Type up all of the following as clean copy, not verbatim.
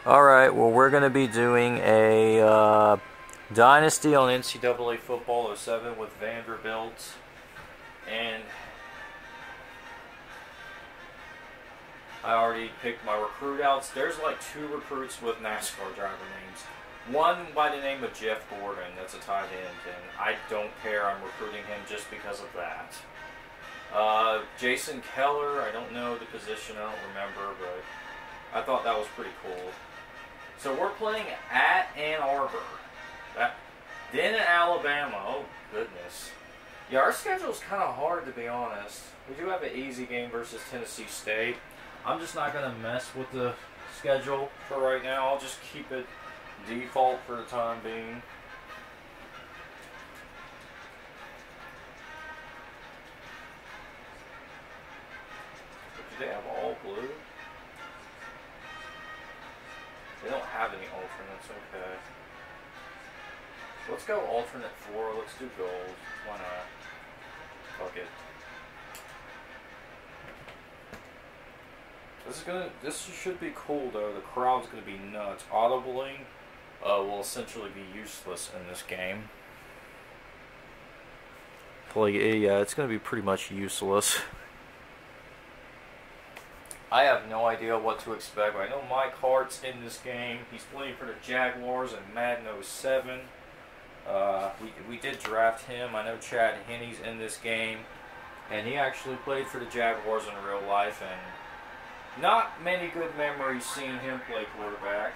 Alright, well we're going to be doing a Dynasty on NCAA Football '07 with Vanderbilt. And I already picked my recruit outs. There's like 2 recruits with NASCAR driver names. One by the name of Jeff Gordon, that's a tight end, and I don't care, I'm recruiting him just because of that. Jason Keller, I don't know the position, I don't remember, but I thought that was pretty cool. So we're playing at Ann Arbor. Then at Alabama. Oh, goodness. Yeah, our schedule's kind of hard, to be honest. We do have an easy game versus Tennessee State. I'm just not going to mess with the schedule for right now. I'll just keep it default for the time being. But do they have all blue? They don't have any alternates, okay. Let's go alternate 4, let's do gold. Why not? Fuck it. This should be cool though. The crowd's gonna be nuts. Audibling will essentially be useless in this game. Yeah, it's gonna be pretty much useless. I have no idea what to expect. I know Mike Hart's in this game. He's playing for the Jaguars in Madden '07. We did draft him. I know Chad Henne's in this game, and he actually played for the Jaguars in real life, and not many good memories seeing him play quarterback.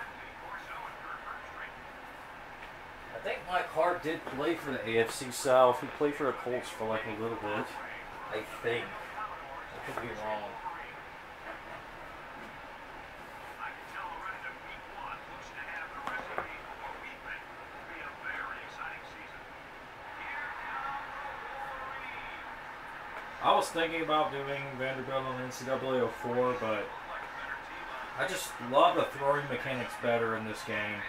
I think Mike Hart did play for the AFC South. He played for the Colts for like a little bit. I think. I could be wrong. I was thinking about doing Vanderbilt on NCAA '04, but I just love the throwing mechanics better in this game.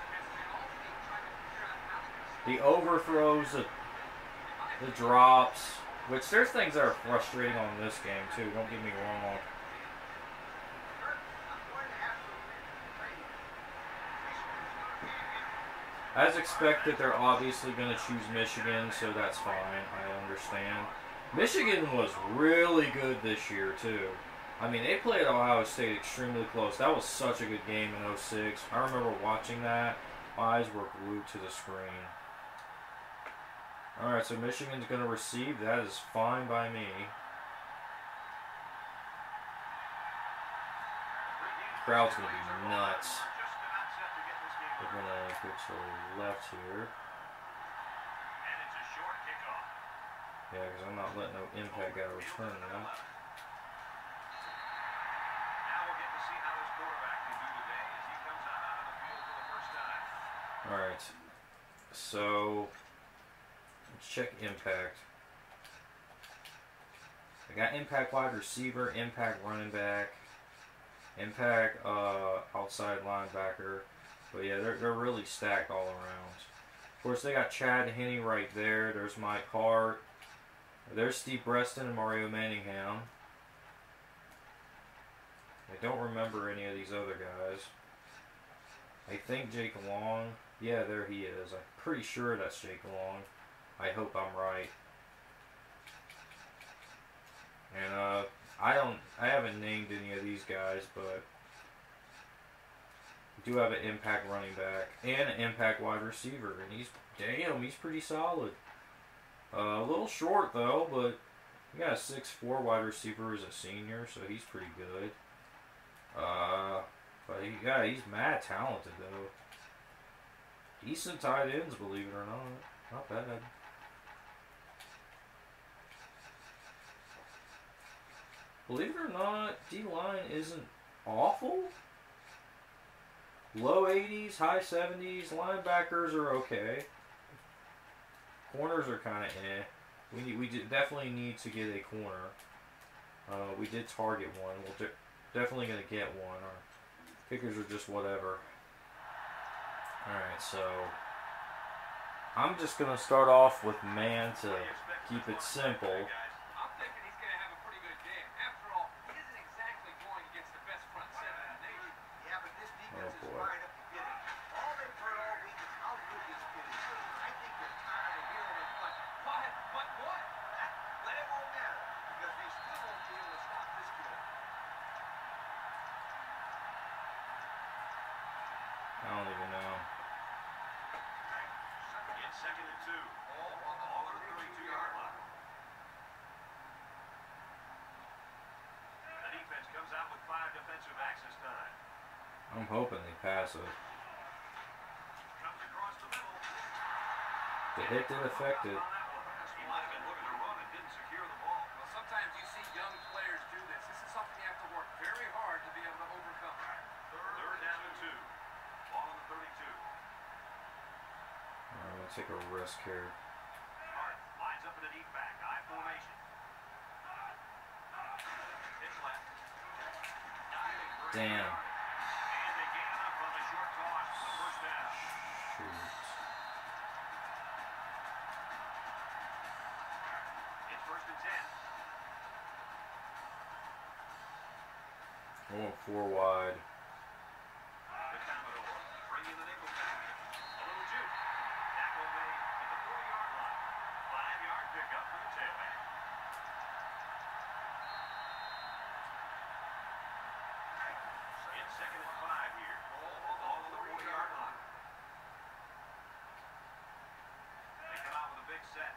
The overthrows, the drops, which there's things that are frustrating on this game too, don't get me wrong. As expected, they're obviously going to choose Michigan, so that's fine, I understand. Michigan was really good this year, too. I mean, they played Ohio State extremely close. That was such a good game in '06. I remember watching that. My eyes were glued to the screen. Alright, so Michigan's going to receive. That is fine by me. The crowd's going to be nuts. We're going to go to the left here. Yeah, because I'm not letting no impact guy return now. Alright. So, let's check impact. I got impact wide receiver, impact running back, impact outside linebacker. But yeah, they're really stacked all around. Of course, they got Chad Henne right there. There's Mike Hart. There's Steve Breston and Mario Manningham. I don't remember any of these other guys. I think Jake Long. Yeah, there he is. I'm pretty sure that's Jake Long. I hope I'm right. And I haven't named any of these guys, but we do have an impact running back and an impact wide receiver, and he's pretty solid. A little short though, but we got a 6'4" wide receiver as a senior, so he's pretty good. But he's mad talented though. Decent tight ends, believe it or not. Not bad. Believe it or not, D-line isn't awful. Low 80s, high 70s. Linebackers are okay. Corners are kind of eh. We definitely need to get a corner. We did target one. We're definitely going to get one. Our kickers are just whatever. Alright, so I'm just going to start off with man to keep it simple. second and 2. All on the 32-yard line. The defense comes out with 5 defensive backs this time. I'm hoping they pass it. Comes across the middle. The hit did affect it. He might have been looking to run and didn't secure the ball. Well, sometimes you see young players do this. This is something you have to work very hard to be able to overcome. Third down and 2. Ball on the 32. I'm going to take a risk here. Hart lines up in a deep back. I formation. Pitch left. Damn. And they gain enough on the short toss for the first down. Shoot. It's first and 10. Going 4 wide. The Commodore bringing the nickel back. A little juke. Tackle made at the 40-yard line. 5-yard pickup for the tailback. It's second and 5 here. All on the 40-yard line. They come out with a big set.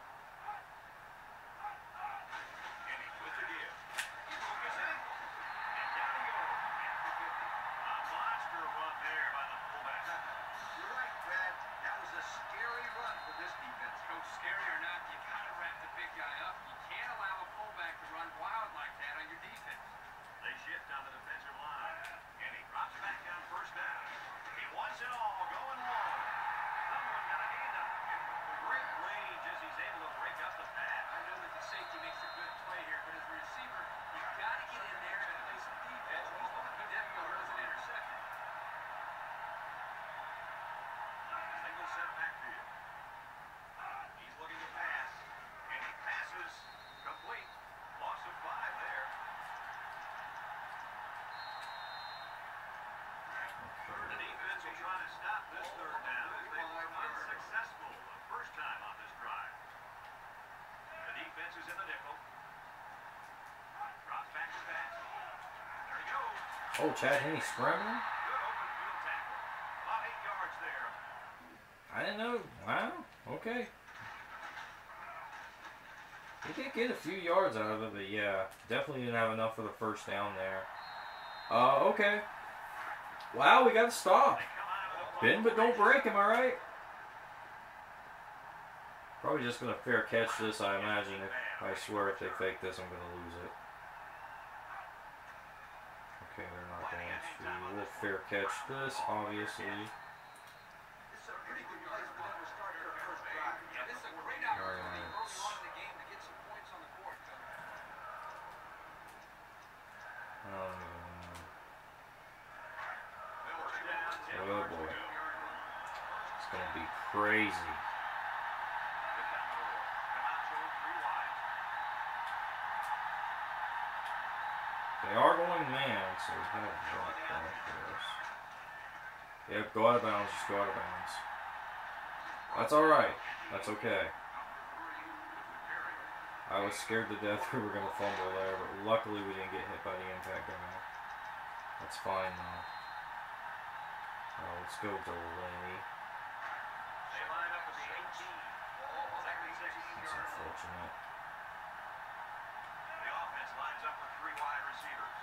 Kenny with the give. He broke his ankle. And down he goes. After 50. A monster run there by the fullback. You're right, Brad. That was a scary run for this defense. Coach, scary or not, you got to wrap the big guy up. You can't allow a fullback to run wild like that on your defense. They shift on the defensive line. And he drops back down first down. He wants it all going long. Someone got a hand on him. Great range as he's able to break up the pass. I know that the safety makes a good play here, but as a receiver, you've got to get in there and play some defense. He's going to be difficult as an interception. Single set backfield. He's looking to pass. And he passes complete. Loss of 5 there. The defense will try to stop this third down as they were unsuccessful the first time on this drive. The defense is in the nickel. Drops back to pass. There he goes. Oh, Chad Henne scrambling? Good open field tackle. About 8 yards there. I didn't know. Wow. Okay. He did get a few yards out of it, but yeah, definitely didn't have enough for the first down there. Okay. Wow, we got to stop. Bend but don't break, am I right? Probably just going to fair catch this, I imagine. I swear if they fake this, I'm going to lose it. Okay, they're not going to. We'll fair catch this, obviously. This is a pretty good place for them to start their first drive. Yeah, this is a great opportunity early on in the game to get some points on the board, Coach. Oh boy. It's going to be crazy. They are going man, so we have a drop point for us. Yep, go out of bounds, just go out of bounds. That's alright. That's okay. I was scared to death we were going to fumble there, but luckily we didn't get hit by the impact guy. That's fine though. Let's go delay. That's unfortunate. The offense lines up with 3 wide receivers.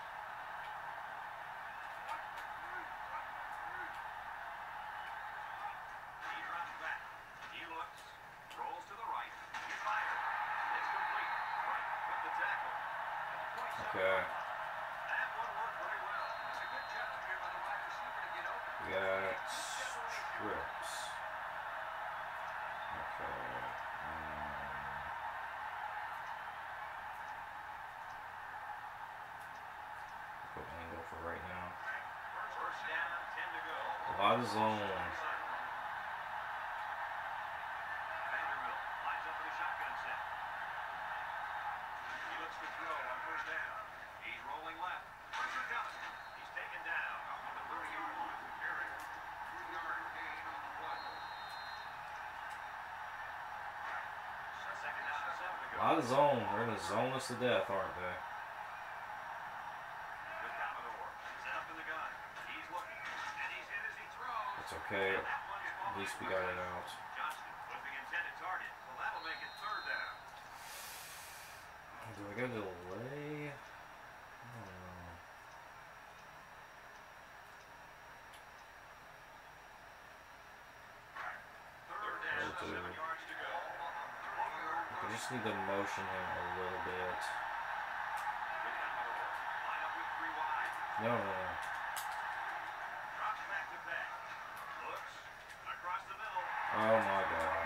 He drops back. He looks. Rolls to the right. He fires. It's complete. Right with the tackle. Okay. That one worked very well. It's a good job here by the wide receiver to get open. We got strips. Okay. Put angle for right now. First down, 10 to go. A lot of zone. Vanderbilt lines up in a shotgun set. He looks to throw on first down. He's rolling left. Pressure coming. He's taken down on the 30-yard line. Carry. 3-yard gain on the play. Second down and 7 to go. A lot of zone. They're going to zone us to death, aren't they? The Commodore set up in the gun. He's looking. And he's hit as he throws. It's okay. At least we got it out. Johnston with we got a delay? I don't know. I just need to motion him a little bit. No. Oh my god.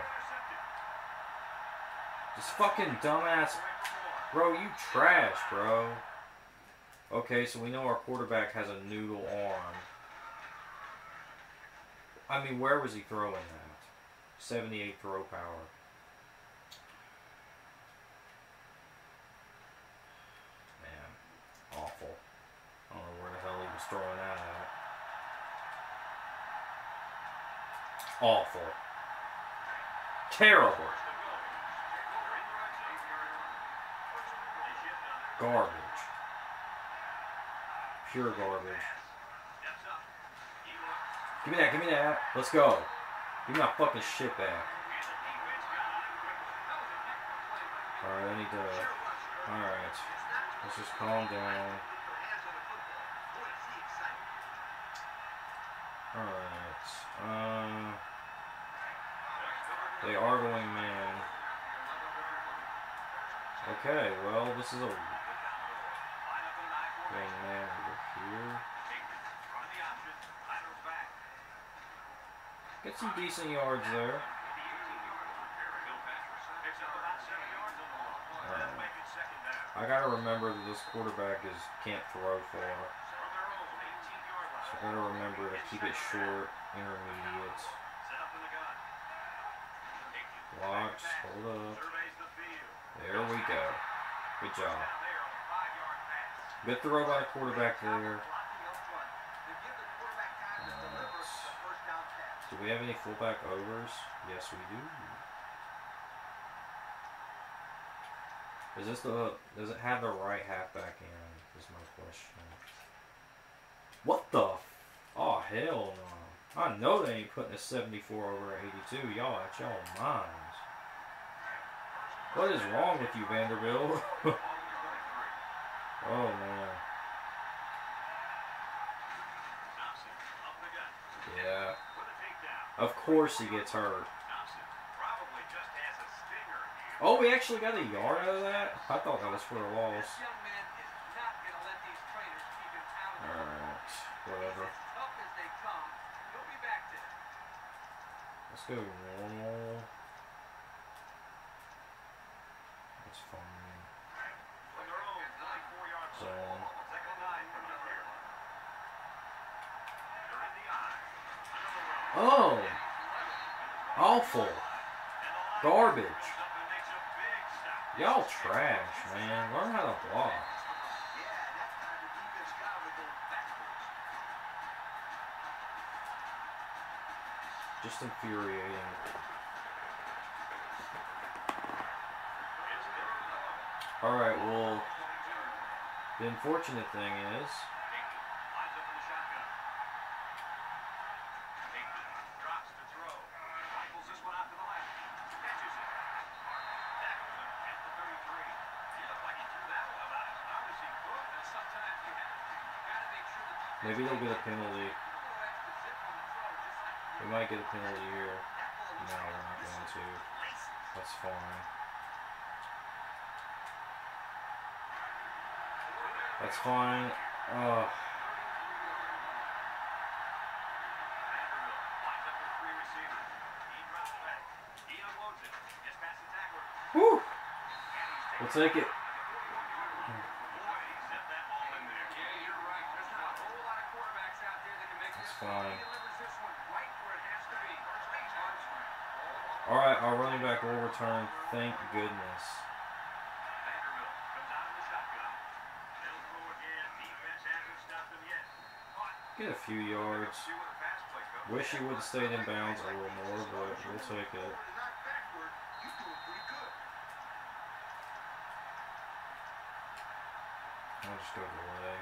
This fucking dumbass. Bro, you trash, bro. Okay, so we know our quarterback has a noodle arm. I mean, where was he throwing that? 78 throw power. Man, awful. I don't know where the hell he was throwing that at. Awful. Terrible. Garbage. Pure garbage. Give me that, give me that. Let's go. Give me my fucking shit back. Alright, I need to... Alright. Let's just calm down. Alright. They are going man. Okay, well, this is a... Going man over here. Get some decent yards there. I gotta remember that this quarterback can't throw far. So I gotta remember to keep it short, intermediate. Watch, hold up. There we go. Good job. Good throw by the quarterback there. Do we have any fullback overs? Yes, we do. Is this does it have the right halfback in? Is my question. What the? Oh, hell no. I know they ain't putting a 74 over 82. Y'all at y'all minds. What is wrong with you, Vanderbilt? Oh, man. Yeah. Of course he gets hurt. Oh, we actually got a yard out of that? I thought that was for a loss. Alright, whatever. Let's go normal. That's fine. Zone. Oh! Awful. Garbage. Y'all trash, man. Learn how to block. Just infuriating. Alright, well, the unfortunate thing is... Maybe they'll get a penalty. We might get a penalty here. No, we're not going to. That's fine. That's fine. Woo! We'll take it. Fine. Alright, our running back will return. Thank goodness. Get a few yards. Wish he would have stayed in bounds a little more, but we'll take it. I'll just go delay.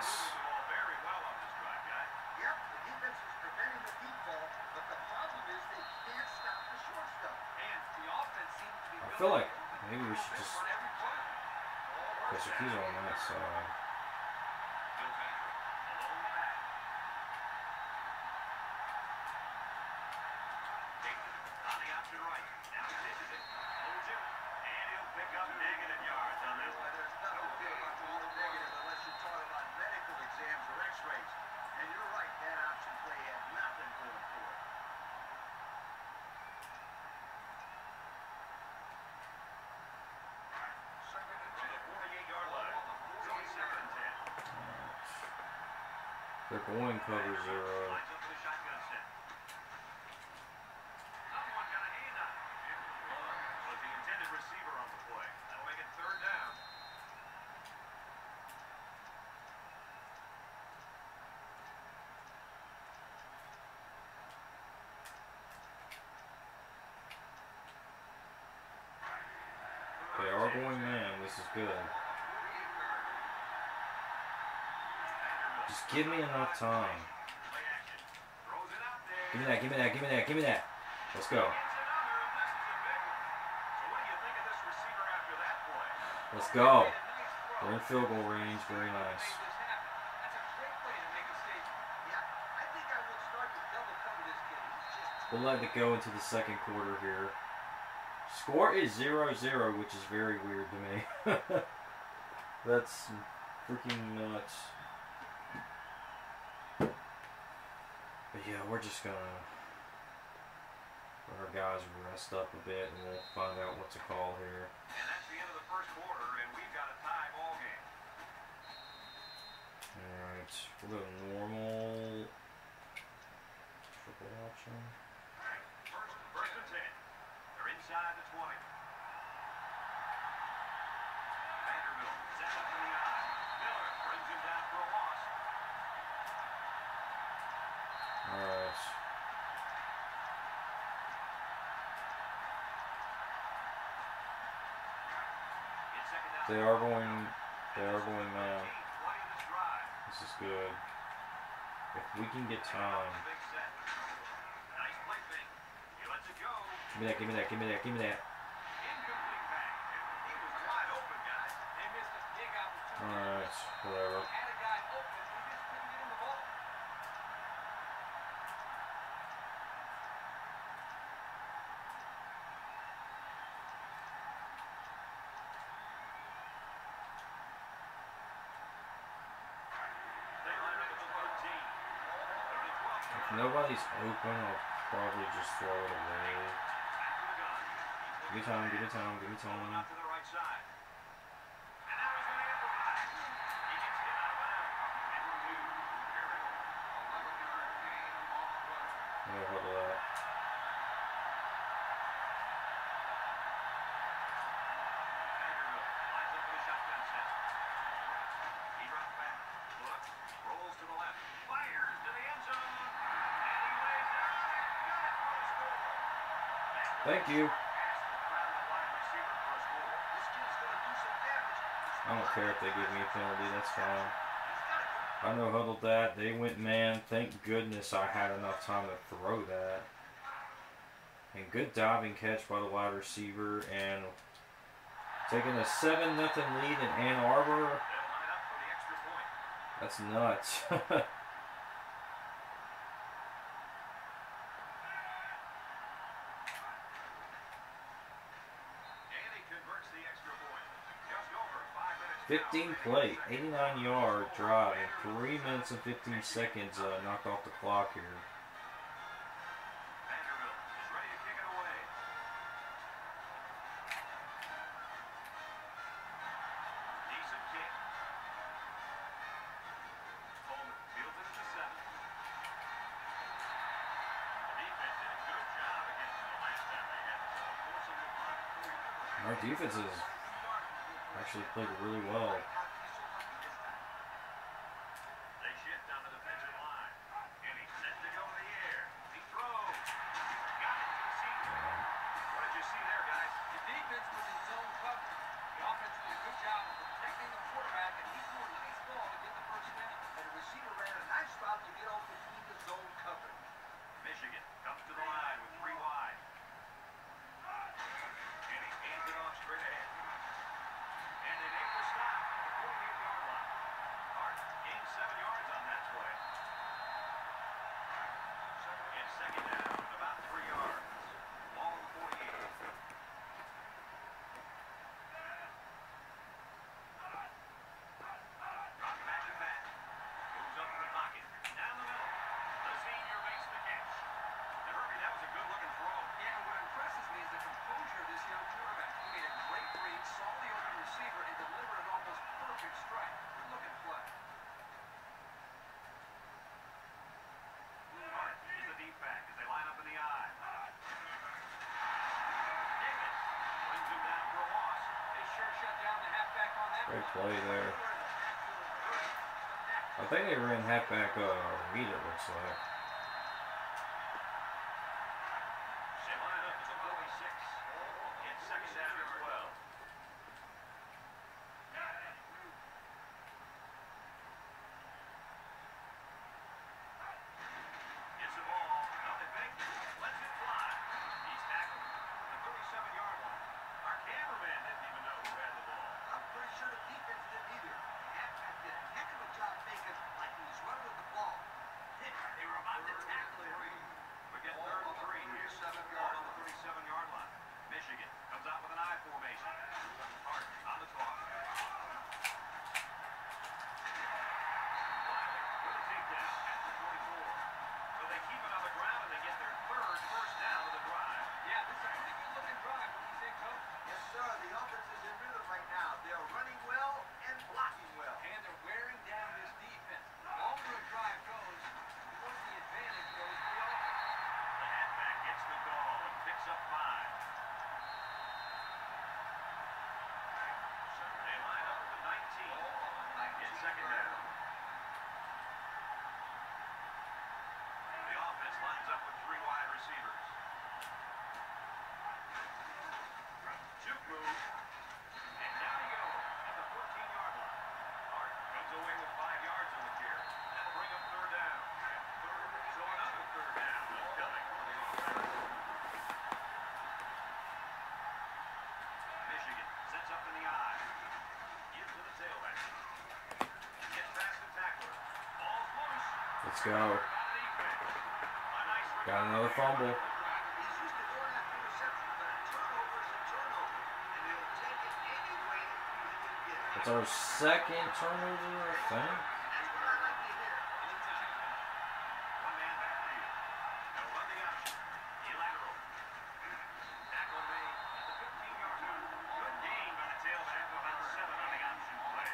nice. Very well on this drive, guys. Yep, the defense is preventing the deep ball, but the problem is they can't stop the short stuff. And the offense seems to be I feel like maybe we should just on every play. put Shaquille on that side. Bill Patrick, alone back. Dayton on the option right. Now he dishes it. Holds it. And he'll pick up negative yards on this one. There's nothing good about the word negative unless you're talking about medical exams or x-rays. And you're right, that option play had nothing going for it. Second and From the 48-yard line. Joint second and 10. They're going cover 0. Lines up for the shotgun set. Someone got a hand on it. But the intended receiver on the play. That'll make it third down. They are going man. This is good. Just give me enough time. Play action. Throws it out there. Give me that, give me that, give me that, give me that. Let's go. Gets another, and this is a big one. So what do you think of this receiver after that play? Let's go. We're in field goal range. Very nice. That's a great play to make a statement. Yeah, I think I will start to double cover this kid. He's just We'll let it go into the second quarter here. Score is 0-0, which is very weird to me. That's freaking nuts. But yeah, we're just gonna let our guys rest up a bit and we'll find out what to call here. And that's the end of the first quarter, and we've got a tie ball game. Alright, we'll go normal. Triple option. First and 10. They're inside the 20. Vanderbilt sets up in the eye. Miller brings him down for a loss. Alright. In second down. They are going man. 20 this drive. This is good. If we can get time. Big set. Nice play fake. He lets it go. Give me that, give me that, give me that, give me that. Incomplete pass. He was wide open, guys. they missed a big opportunity. Alright, whatever. Had a guy open, he just couldn't get him the ball. They line up at the 13. They're in 12. If nobody's open, I'll probably just throw it away. Back to the gun. Give me time, give me time, give me Going time. out to the right side. And now he's going to improvise. He gets hit out of bounds. And two. Carry. 11-yard gain on the run. Yeah, hold that. Vanderbilt lines up for the shotgun set. He drops back. Looks. Rolls to the left. Fires to the end zone. And he lays it on there. Got it for a score. Thank you. Pass around the wide receiver for a score. This kid's gonna do some damage. I don't care if they give me a penalty, that's fine. He's got it. I no huddled that. They went man. Thank goodness I had enough time to throw that. And good diving catch by the wide receiver. And taking a 7-0 lead in Ann Arbor. They'll line up for the extra point. That's nuts. And he converts the extra point. Just over 5 minutes. 15 play, 89-yard drive, and 3 minutes and 15 seconds knocked off the clock here. Vanderbilt is ready to kick it away. Decent kick. Coleman fields it at the 7. The defense did a good job against them the last time they had the ball, forcing the punt. Our defense has actually played really well. They shift on the defensive line. And he's set to go in the air. He throws. Got it to the senior. What did you see there, guys? The defense was in zone coverage. The offense did a good job of protecting the quarterback, and he threw a nice ball to get the first down. Great play there. I think they ran halfback read, it looks like. Same lineup as a 46. It's second down and 12. Gets the ball. Nothing big. Lets it fly. He's tackled at the 37-yard line. Our cameraman didn't even know who had the ball. I'm pretty sure the defense didn't either. Halfback did a heck of a job making like he was running with the ball. They were about to tackle him. We get third and 3 here. Ball on the 37-yard line. Michigan comes out with an I formation. Hart on the clock. Wiley with a takedown at the 24. So they keep it on the ground and they get their third first down of the drive. Yeah, this is a pretty good looking drive. What do you think, Coach? Yes, sir. The offense is in rhythm right now. They're running well and blocking well. And they're wearing down this defense. The longer a drive goes, the more the advantage goes to the offense. The halfback gets the goal and picks up 5. They line up at the 19. It's second down. The offense lines up with 3 wide receivers. Juke move. And down he goes at the 14-yard line. Hart comes away with 5 yards on the carry. That'll bring up third down. So another third down upcoming for the offense. Michigan sets up in the eye. Gives to the tailback. Gets past the tackler. Ball's loose. Let's go. Got another fumble. He's used to going after receptions, but a turnover is a turnover. And he'll take it any way he can get it. It's our second turnover, I think. That's what I like to hear. One man backfield. They'll run the option. Lateral. Tackle made at the 15-yard line. Good gain by the tailback. About 7 on the option play.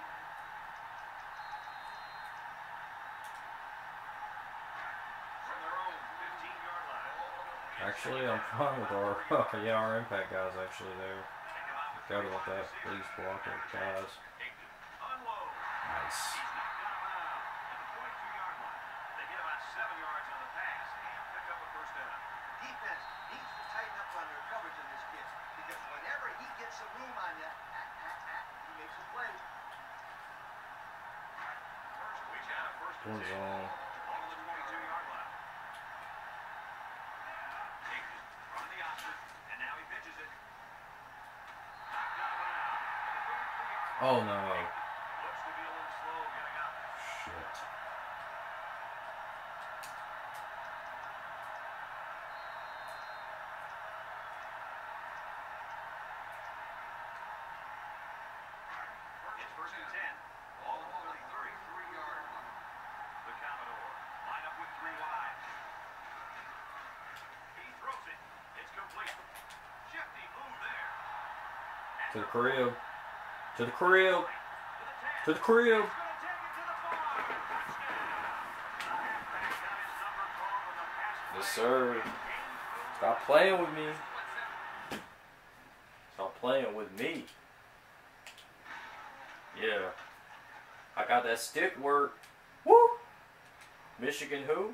From their own 15-yard line. Actually, I'm fine with our yeah, our impact guys actually there. Forgot about that. Please block it, guys. Unload. Nice. He's knocked out of bounds at the 22-yard line. They get about 7 yards on the pass and pick up a first down. Defense needs to tighten up on their coverage on this kid. Because whenever he gets some room on you, he makes a play. We got a first and 10. Zone. Ball on the 22-yard line. Higgins from the option, and now he pitches it. Knocked out of bounds at the 33-yard line. Oh no. Looks to be a little slow getting up. Shit. It's first and 10. Ball on the 33-yard line. The Commodore line up with 3 wide. He throws it. It's complete. Shifty move there. To the crib. To the crib. To the crib. Yes, sir. Stop playing with me. Stop playing with me. Yeah. I got that stick work. Woo! Michigan who?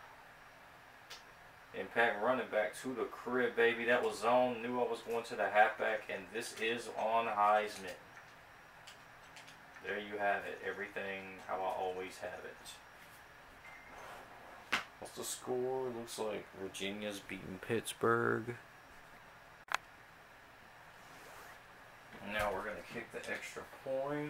Impact running back to the crib, baby. That was zone. Knew I was going to the halfback, and this is on Heisman. There you have it. Everything how I always have it. What's the score? Looks like Virginia's beating Pittsburgh. Now we're going to kick the extra point.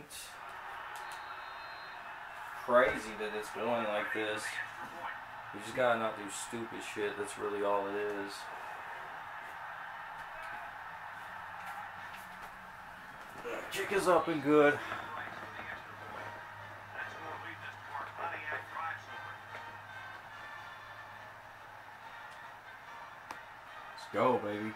Crazy that it's going like this. You just gotta not do stupid shit. That's really all it is. Kick is up and good. Let's go, baby.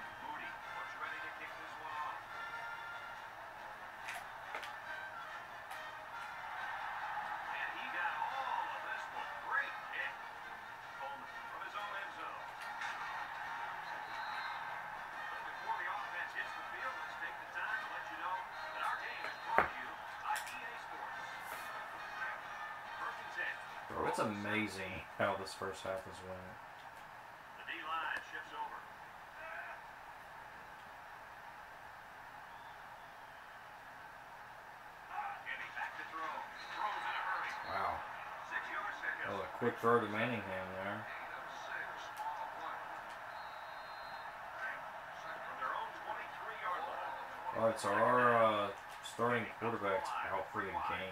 That's amazing how this first half has went. The D-line shifts over. Kenny back to throw. Throws in a hurry. Wow. 6-yard pickup. That was a quick throw to Manningham there. Gain of 6 on the play. From their own 23-yard line. All right, so our starting quarterback's out for the game.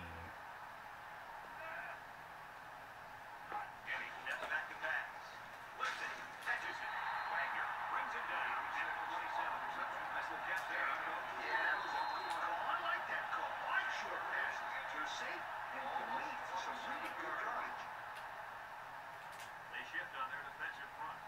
Kenny steps back to pass. Lifts it. Catches it. Wagner brings it down. At the 27. Reception. Nice little catch there. Yeah, that was a good call. I like that call. Wide short pass. They're safe and complete for some really good yardage. They shift on their defensive front.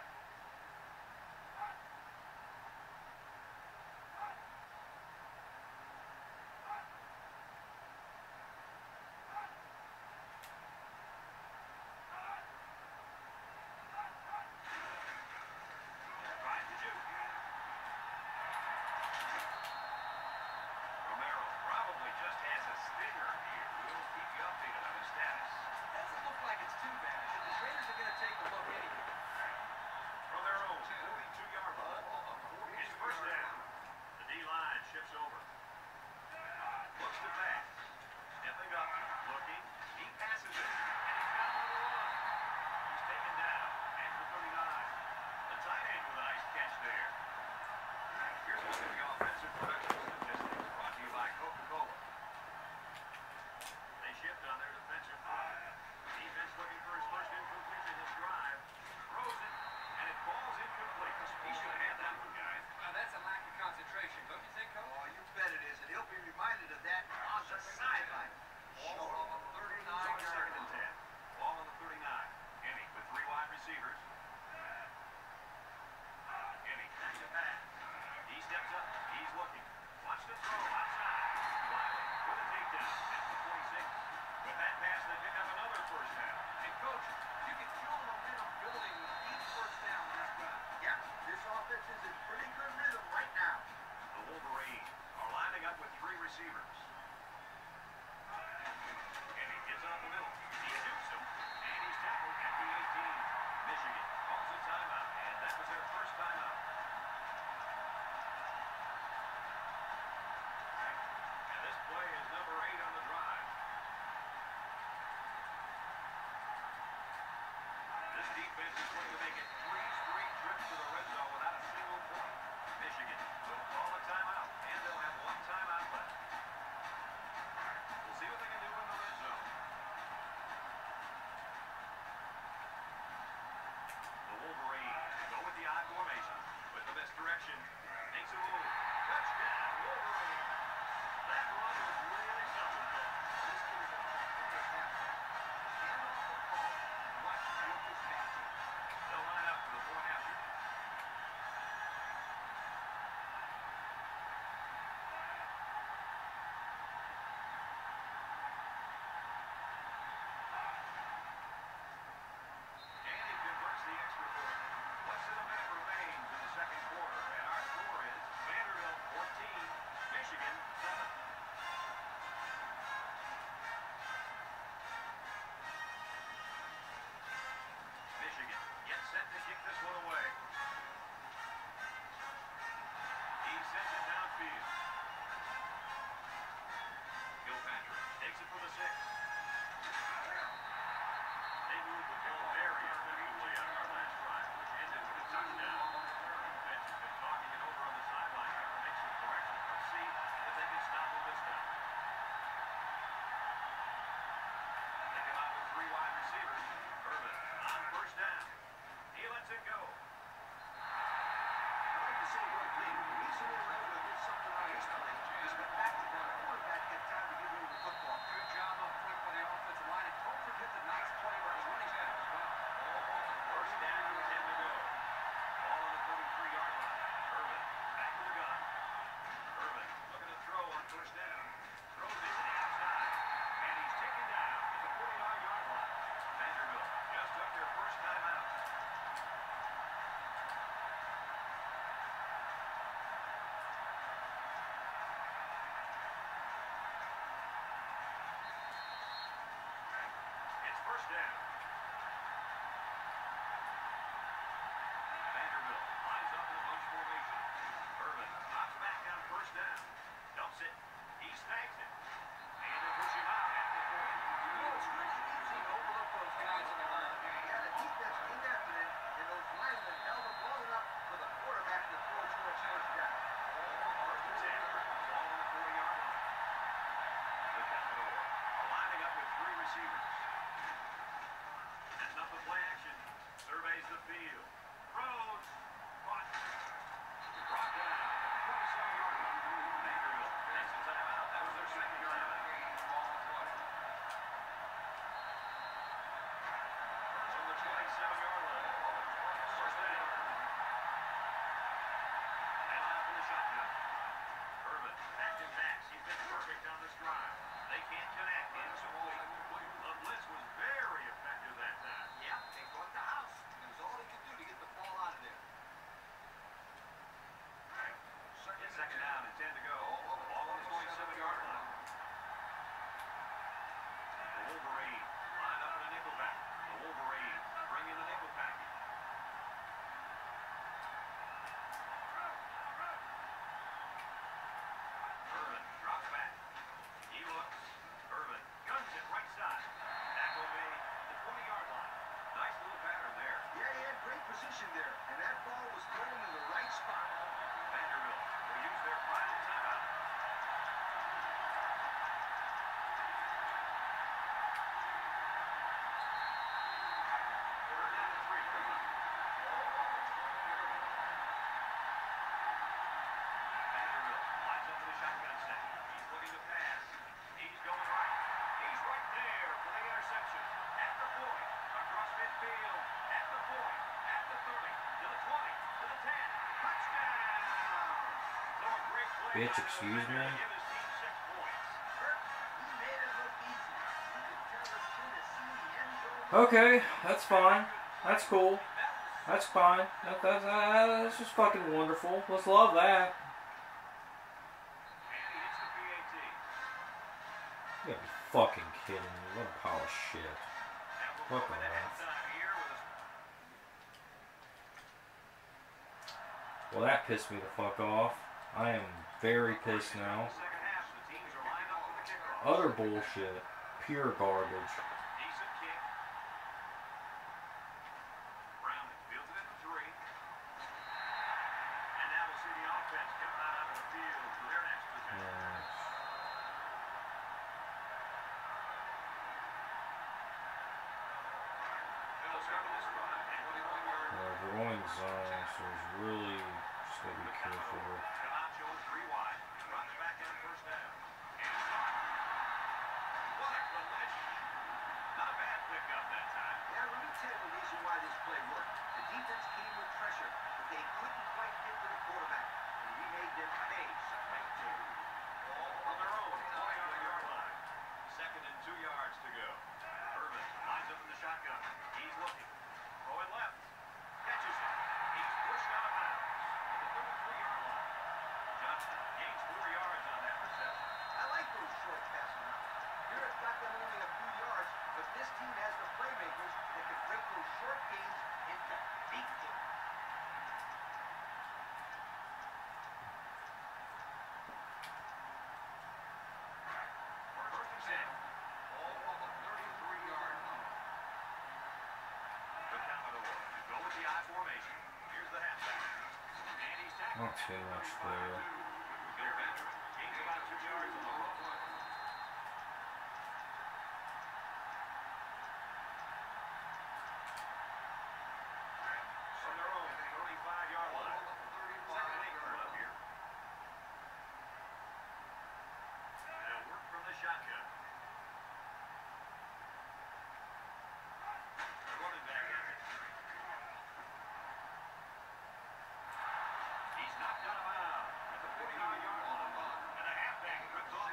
Tries to shoot. Romero probably just has a stinger here. We'll keep you updated on his status. Doesn't look like it's too bad. The Raiders are going to take a look anyway. From their own 42-yard line. It's first down. The D-line shifts over. Looks to pass. Stepping up. Looking. He passes it. And he's got another run. He's taken down at the 39. The tight end with a nice catch there. Here's a look at the offensive production statistics brought to you by Coca-Cola. They shift on their defensive front. Defense looking for his first incompletion this drive. Throws it, and it falls incomplete. He should have had that one, guys. That's a lack of concentration, don't you think, Coach? Oh, you bet it is, and he'll be reminded of that on the sideline. Ball on the 39-yard second and 10. Ball on the 39. Kenny with 3 wide receivers. Kenny back to pass. He steps up. He's looking. Watch the throw outside. Wiley with a takedown at the 46. With that pass, they pick up another first down. And, Coach, you can feel the momentum building with each first down on this drive. Yeah, this offense is in pretty good rhythm right now. The Wolverines are lining up with 3 receivers. And he gets off the middle. He shoots him. And he's tackled at the 18. Michigan calls a timeout, and that was their first timeout. And this play is number 8 on the drive. This defense is going to make it 3 straight trips to the red zone without a single point. Michigan will call a timeout, and they'll have 1 timeout left. We'll see what they can do in the red zone. The Wolverines go with the I formation. With the misdirection, makes a move. Touchdown, Wolverines. That run was really something. This kid is a tremendous athlete. Hand off the ball, watch him work his magic. They'll line up for the point after. down. Vanderbilt lines up in a bunch formation. Irvin drops back on first down. Dumps it. He snags it. And they push him out at the 40. You know, it's really easy to overlook those guys in the line. Yeah, the defense came after them, and those linemen held them long enough for the quarterback to throw a short first down. First and 10. Ball on the 40-yard line. The Commodore are lining up with three receivers. Setting up the play action. Surveys the field. Throws. Caught. Brought down. 27-yard line. Vanderbilt takes a timeout. That was their second timeout. From the 27-yard line. First down. Now out in the shotgun. Irvin back to backs. He fits perfect on this drive. They can't connect. Incomplete. The blitz was very effective that time. Yeah, they caught the house. It was all they could do to get the ball out of there. It's second down and 10 to go. Ball on the 27-yard line. The Wolverine line up in a nickel back. The Wolverine bring in the nickel package. Irvin drops back. He looks. Irvin guns it right side. Tackle made the 20-yard line. Nice little pattern there. Yeah, he had great position there, and that ball was thrown in the right spot. Vanderbilt will use their final timeout. Third down and 3 for them. Vanderbilt lines up in the shotgun set. He's looking to pass. He's going right. He's right there for the interception. At the 40. Across midfield. At the 40. At the 30. To the 20. To the 10. Touchdown! So a great play Bitch, by the excuse defender me? to give his team 6 points. Kirk, he made it look easy. You could tell his chin has seen the end zone. Okay, that's fine. That's cool. That's fine. That's just fucking wonderful. Let's love that. And he hits the PAT. You gotta be fucking kidding me. What a pile of shit. And we're Fuck going to off. halftime here with a Well, that pissed me the fuck off. I am very pissed now. second half. The teams are lined up for the kickoff. Utter bullshit. Pure garbage. Decent kick. Brown fields it at the 3. And now we'll see the offense coming out onto the field for their next possession. They'll start with this run at 21-yard line. We're going zone, so it's really just gotta be careful. Camacho 3 wide. Drops back on first down. And shot. What a collision. Not a bad pickup that time. Yeah, let me tell you the reason why this play worked. The defense came with pressure, but they couldn't quite get to the quarterback, and we made them pay. On their own 20-yard line. Second and 2 yards to go. Irvin lines up in the shotgun. He's looking. Throwing left. Catches it. He's pushed out of bounds. At the 33-yard line. Johnson gains 4 yards on that reception. I like those short passes now. Here it's got them only a few yards, but this team has the playmakers that can break those short gains into big gains. First and 10. All on the 33-yard line. The Commodore go with the I formation. Here's the halfback. And he's tackled. Not too much there. Bill Benjamin gains about 2 yards on the run. From their own 35-yard line. Second and 8 coming up here. They'll work from the shotgun. Running back in it. He's knocked out of bounds at the 49-yard line. And the halfback rips off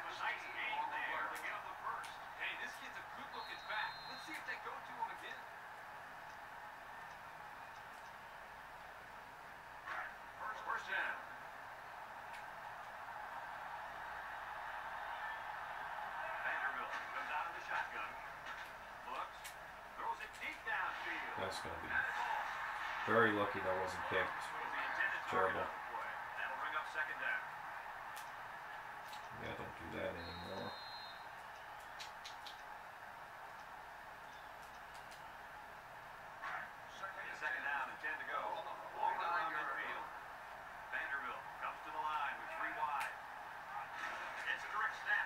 that's going to be very lucky that wasn't picked. Terrible. That'll bring up second down. Yeah, don't do that anymore. Second down and 10 to go. Long around midfield. Vanderbilt comes to the line with 3 wide. It's a direct snap.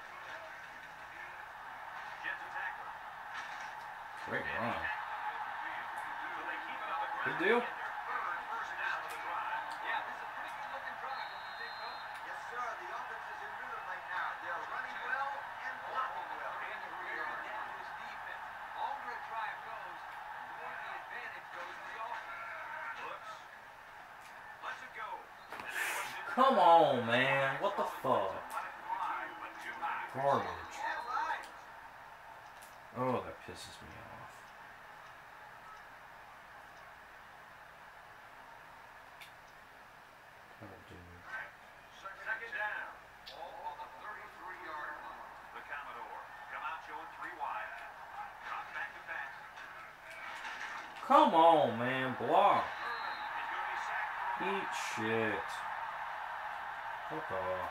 Jets a tackler. Great run. So they keep it on the ground. Good deal. And their third first down of the drive. Yeah, this is a pretty good looking drive, don't you think, Coach? Yes, sir. The offense is in rhythm right now. They're running well and blocking well. And they're wearing down this defense. The longer a drive goes, the more the advantage goes to the offense. Looks. Lets it go. And that one's in. Come on, man. What the fuck? Let it fly, but too high. Garbage. Yeah, right. Oh, that pisses me off. Oh, dude. Second down. All on the 33-yard line. The Commodores come out showing 3 wide. Drop back to pass. Come on, man. Block. He's going to be sacked for a Eat shit. Fuck off.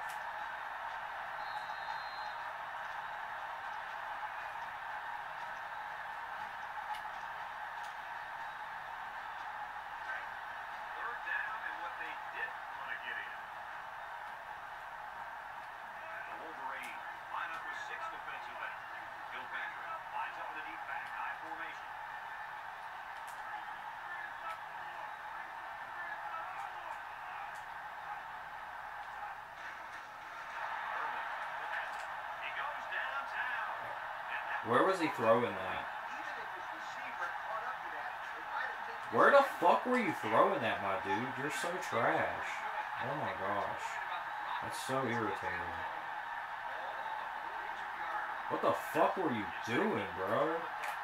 third down and what they didn't want to get in. The Wolverines line up with 6 defensive backs. Kilpatrick lines up in the deep back, high formation. Irvin, he goes downtown. And that Where was he throwing that? Even if his receiver caught up to that, it might have taken. Where the fuck were you throwing that, my dude? You're so trash. Oh my gosh. That's so irritating. What the fuck were you doing, bro?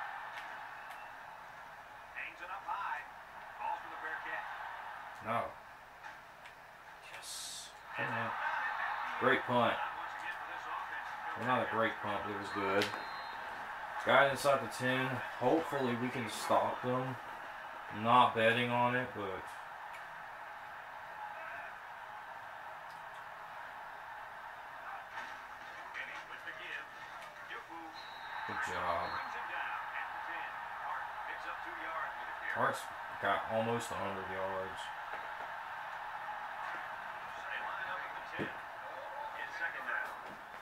hangs it up high. Calls for the Bearcat. No. Yes. Come on. Great punt. Once again for this offense. Well, not a great punt, but it was good. Got inside the 10. Hopefully we can stop them. Not betting on it, but Kenny with the give. Yufu good job. brings him down at the 10. Hart picks up 2 yards with a carry. Hart's got almost 100 yards. They line up at the 10. It's second down.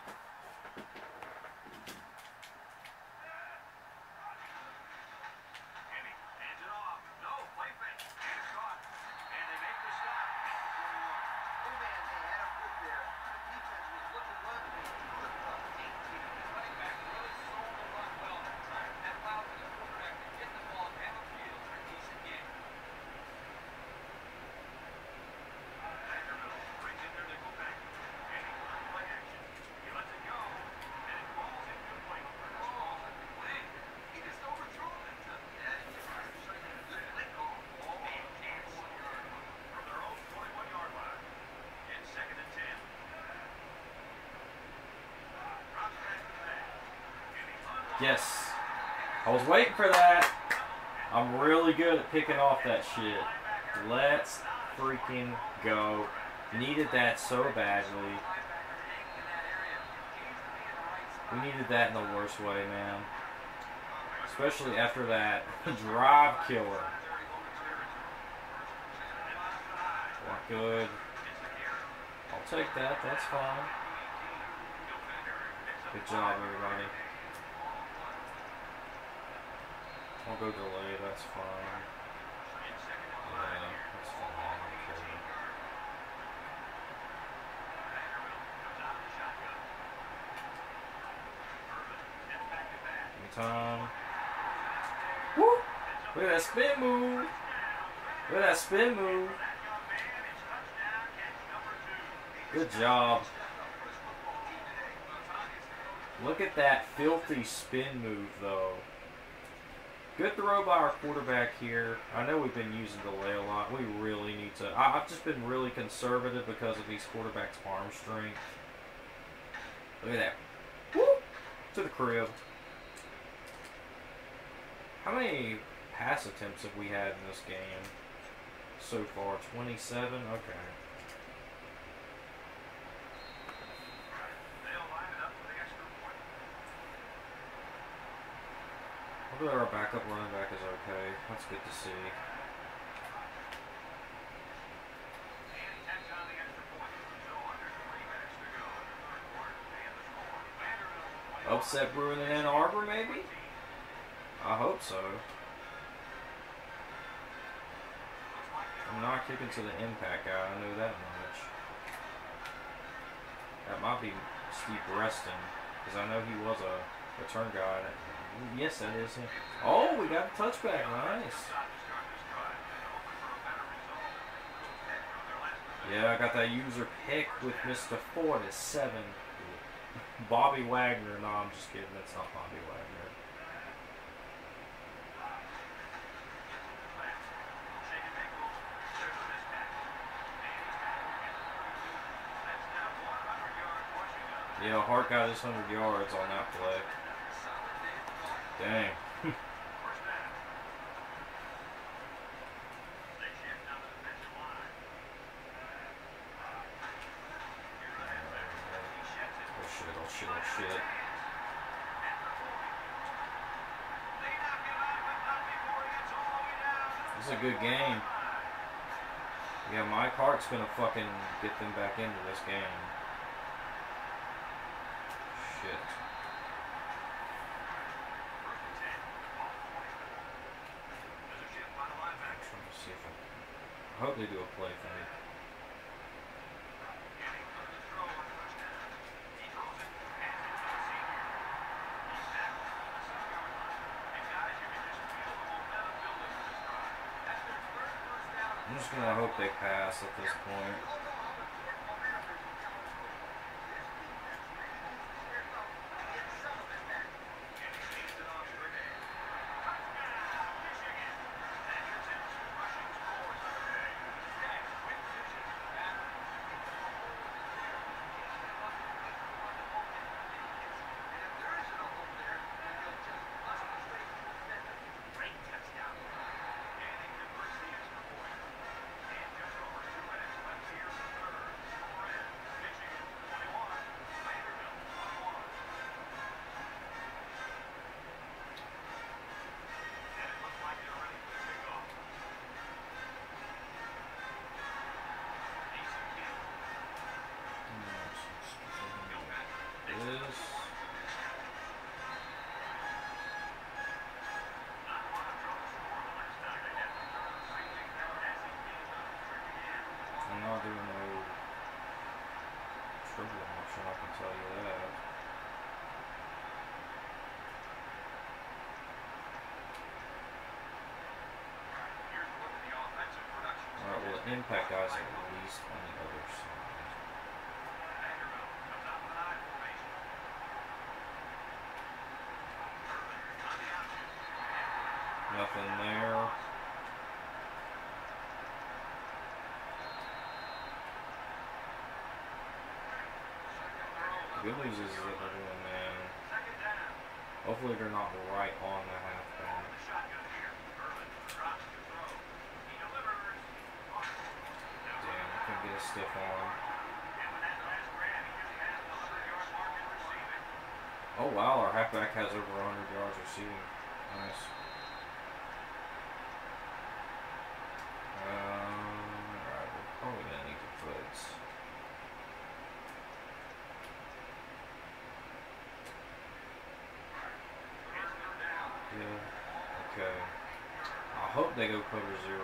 Kenny hands it off. No, play fake. And it's caught. And they make the stop at the 21. Oh man, they had him good there. The defense was looking run. They threw it from 18. The running back really sold the run well that time. That allowed for the quarterback to get the ball downfield for a decent game. Vanderbilt brings in their nickel back. Kenny on play action. He lets it go. And it falls incomplete. Falls incomplete. He just overthrew him that time. Yeah, he just good play call. Man, that's From their own 21-yard line. It's second and 10. Drops back to that. Kenny unloads. Yes. I was waiting for that. I'm really good at picking off that shit. Let's freaking go. Needed that so badly. We needed that in the worst way, man. Especially after that drive killer. Not good. I'll take that. That's fine. Good job, everybody. I'll go delay. That's fine. Yeah, that's fine. Okay. Anytime. Woo! Look at that spin move. Look at that spin move. Good job. Look at that filthy spin move, though. Good throw by our quarterback here. I know we've been using delay a lot. We really need to. I've just been really conservative because of these quarterbacks' arm strength. Look at that. Woo! To the crib. How many pass attempts have we had in this game so far? 27? Okay. They'll line it up for the extra point. Hopefully our backup running back is okay. That's good to see. And he tacks on the extra point. So under 3 minutes to go in the third quarter. And the score. Vanderbilt 21. Upset brewing in Ann Arbor, maybe? I hope so. I'm not kicking to the impact guy, I know that much. That might be Steve Reston, because I know he was a return guy. Yes, that is him. Oh, we got a touchback. Nice. Yeah, I got that user pick with Mr. 4-7. Bobby Wagner. No, I'm just kidding. That's not Bobby Wagner. Yeah, Hart got his 100 yards on that play. Dang. Oh shit. This is a good game. Yeah, Mike Hart's gonna fucking get them back into this game. Shit. I'm trying to see if I hope they do a play fake. I'm just gonna hope they pass at this point. I'm not doing no triple option, I can tell you that. Alright, well the impact guys are at least on the other side. Nothing there. The good news is that they're doing man. Hopefully they're not right on the halfback. Damn, I couldn't get a stiff arm. Oh wow, our halfback has over 100 yards receiving. Nice. Alright, we're probably gonna need to put. Yeah. Okay. I hope they go cover 0.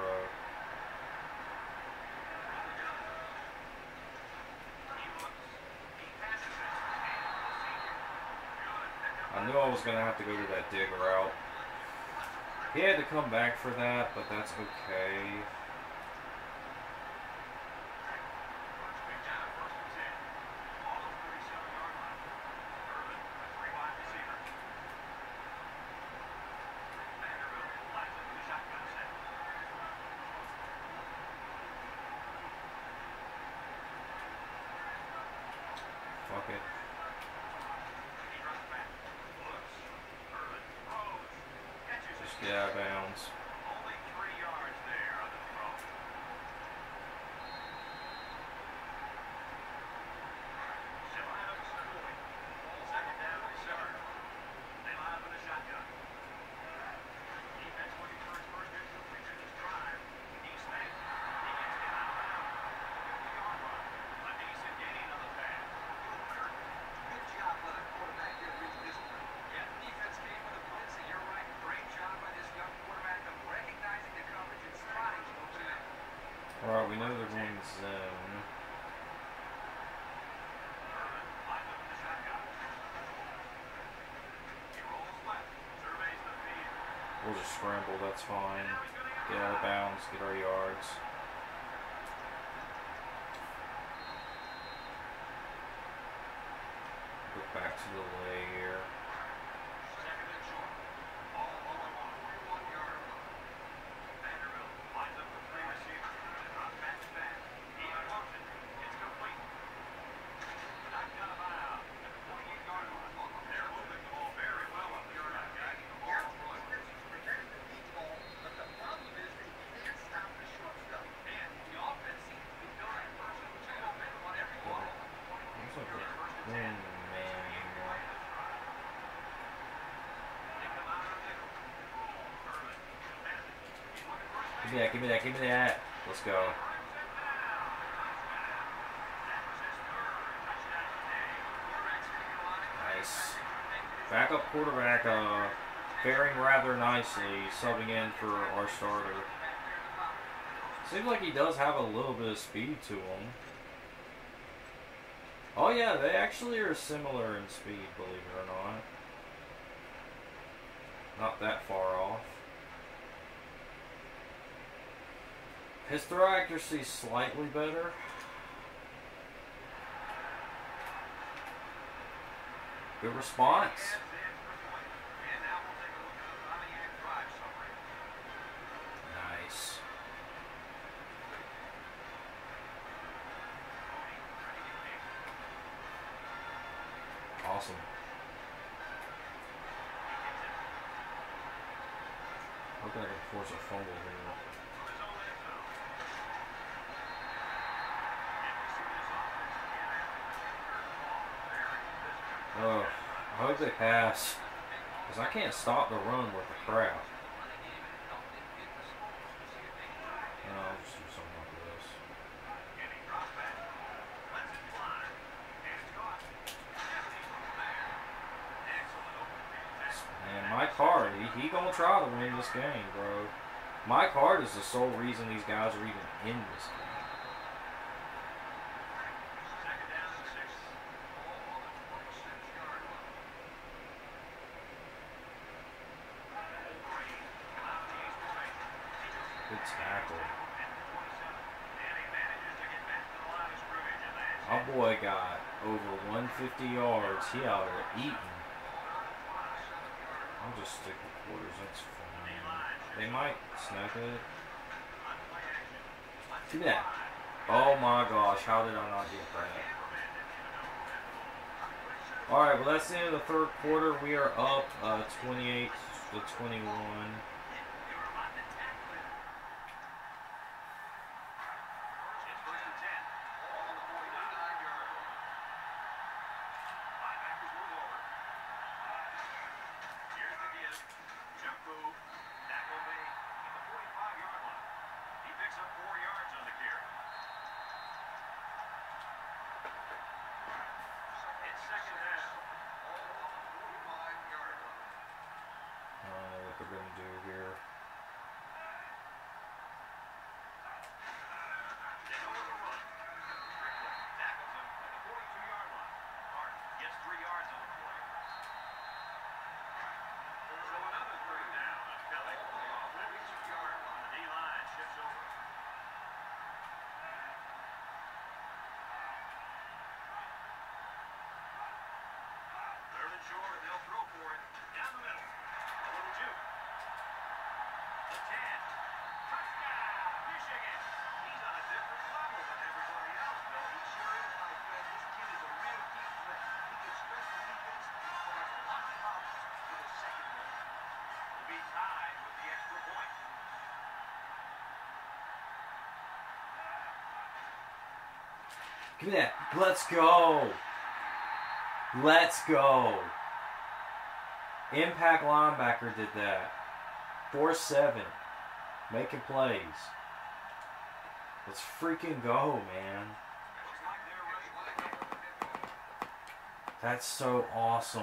I knew I was gonna have to go to that dig route. He had to come back for that, but that's okay. Fuck it. Just get out of bounds. Alright, we know they're going zone. We'll just scramble, that's fine. Get out of bounds, get our yards. Go back to the lay here. Give me that, give me that. Let's go. Nice. Backup quarterback faring rather nicely, subbing in for our starter. Seems like he does have a little bit of speed to him. Oh yeah, they actually are similar in speed, believe it or not. Not that far off. His throw accuracy is slightly better. Good response. Nice. Awesome. Hoping I can force a fumble here. Oh, I hope they pass, because I can't stop the run with the crowd. No, I'll just do something like this. Man, Mike Hart, he gonna try to win this game, bro. Mike Hart is the sole reason these guys are even in this game. Good tackle. My boy got over 150 yards. He out there eating. I'll just stick with quarters. That's fine. They might snap it. See that? Oh my gosh. How did I not get that? Alright, well that's the end of the third quarter. We are up 28 to 21. What we're gonna do here. Give me that. Let's go. Let's go. Impact linebacker did that. 4-7. Making plays. Let's freaking go, man. That's so awesome.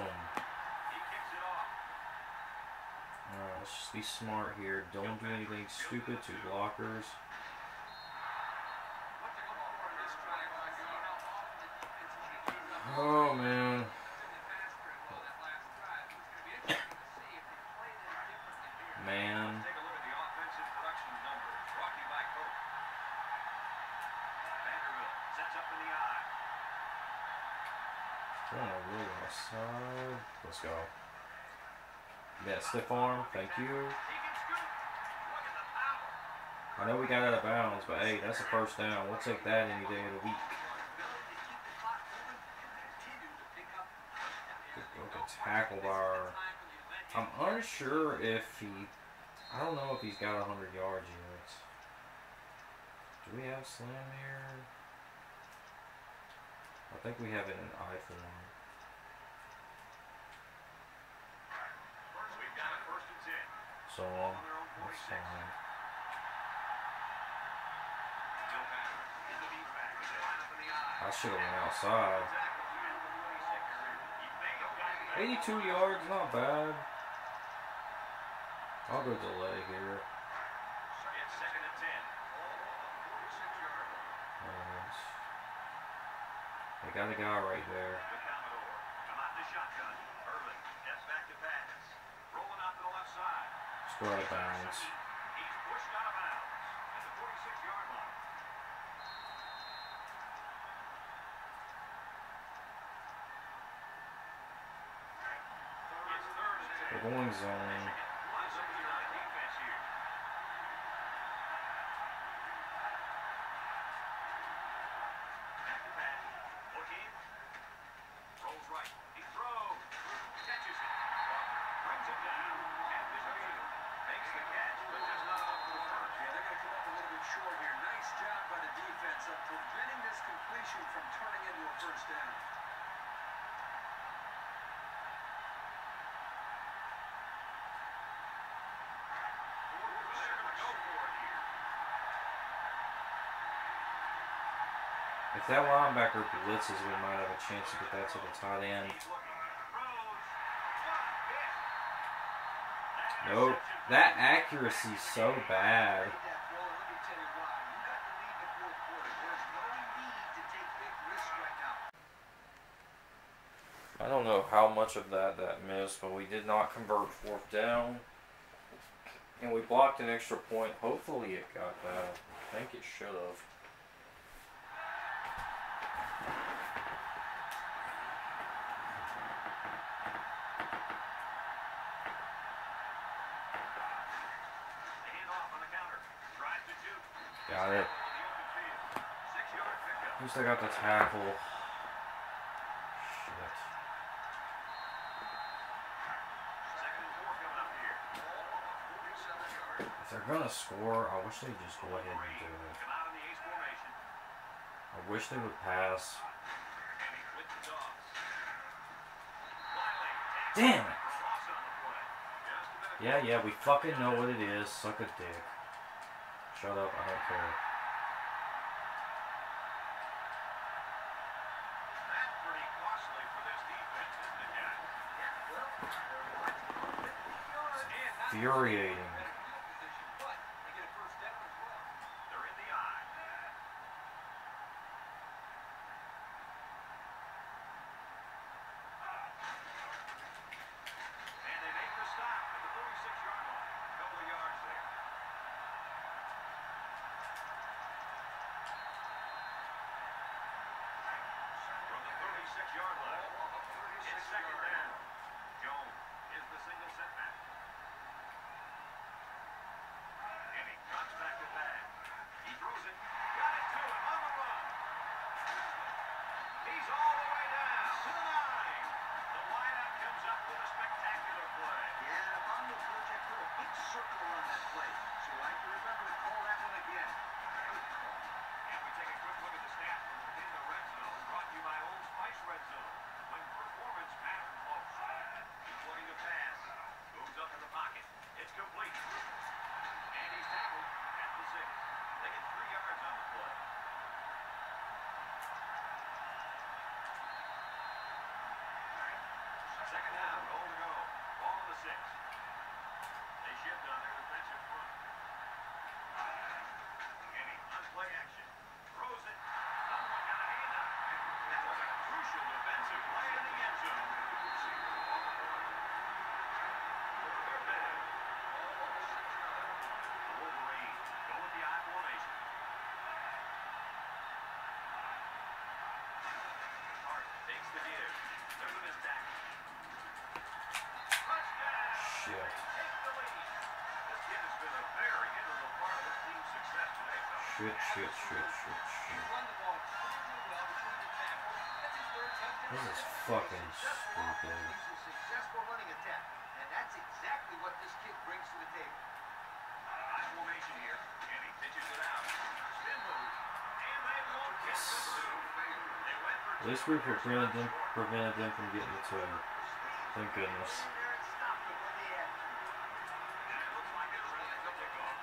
Alright, let's just be smart here. Don't do anything stupid to blockers. Throwing a really outside. Let's go. Yeah, stiff arm. Thank you. I know we got out of bounds, but hey, that's a first down. We'll take that any day of the week. Good tackle by our... I'm unsure if he... I don't know if he's got 100 yards yet. Do we have slam here? I think we have it in I form. So, that's fine. I should have went outside. 82 yards, not bad. I'll go delay here. It's second and 10. They got a guy right there. The Commodore. Come out in the shotgun. Irvin steps back to pass. Rolling out to the left side. Let's go out of bounds. He's pushed out of bounds at the 46-yard line. It's third and 10. We're going zone. Defense here. Back to pass. Looking. Rolls right. He throws. Catches it. Brings it down. At the field. Makes the catch, but just not enough for the first. Yeah, they're going to come up a little bit short here. Nice job by the defense of preventing this completion from turning into a first down. If that linebacker blitzes, we might have a chance to get that to the tight end. Nope. That accuracy's so bad. I don't know how much of that missed, but we did not convert fourth down. And we blocked an extra point. Hopefully it got that. I think it should have. Got it. At least I got the tackle. Shit. If they're gonna score, I wish they'd just go ahead and do it. I wish they would pass. Damn it! Yeah, we fucking know what it is. Suck a dick. Shut up, I don't care. That's pretty costly for this defense, isn't it, guys? It's infuriating. They're in the eye. And they make the stop at the 46-yard line. A couple of yards there. From the 36-yard line, it's second down. Jones is the single setback. And he cuts back to pass. He throws it. Got it to him on the run. He's all the way down to the 9. The wideout comes up with a spectacular play. Yeah, if I'm the coach, I put a big circle around that play, so I can remember to call that one again. Good call. And we take a quick look at the stats from within the red zone, brought to you by Old Spice Red Zone. When performance matters most. He's looking to pass. Moves up in the pocket. It's complete. And he's tackled at the 6. They get 3 yards on the play. Second down, goal to go. Ball to the 6. They shift on their defensive front. Kenny on play action. Throws it. Someone got a hand on it. That was a crucial defensive play in the end zone. Third down. The Wolverines go with the I formation. Hart takes the give. shit, shit, shit, shit, shit. This is fucking stupid. He's a successful running attack, and that's exactly what this kid brings to the table. High formation here, and he pitches it out. Spin move, and they won't get the two. They went for At least we prevented them from getting the 2. Thank goodness. There and stopped him when they had to. And it looks like they're ready to pick off.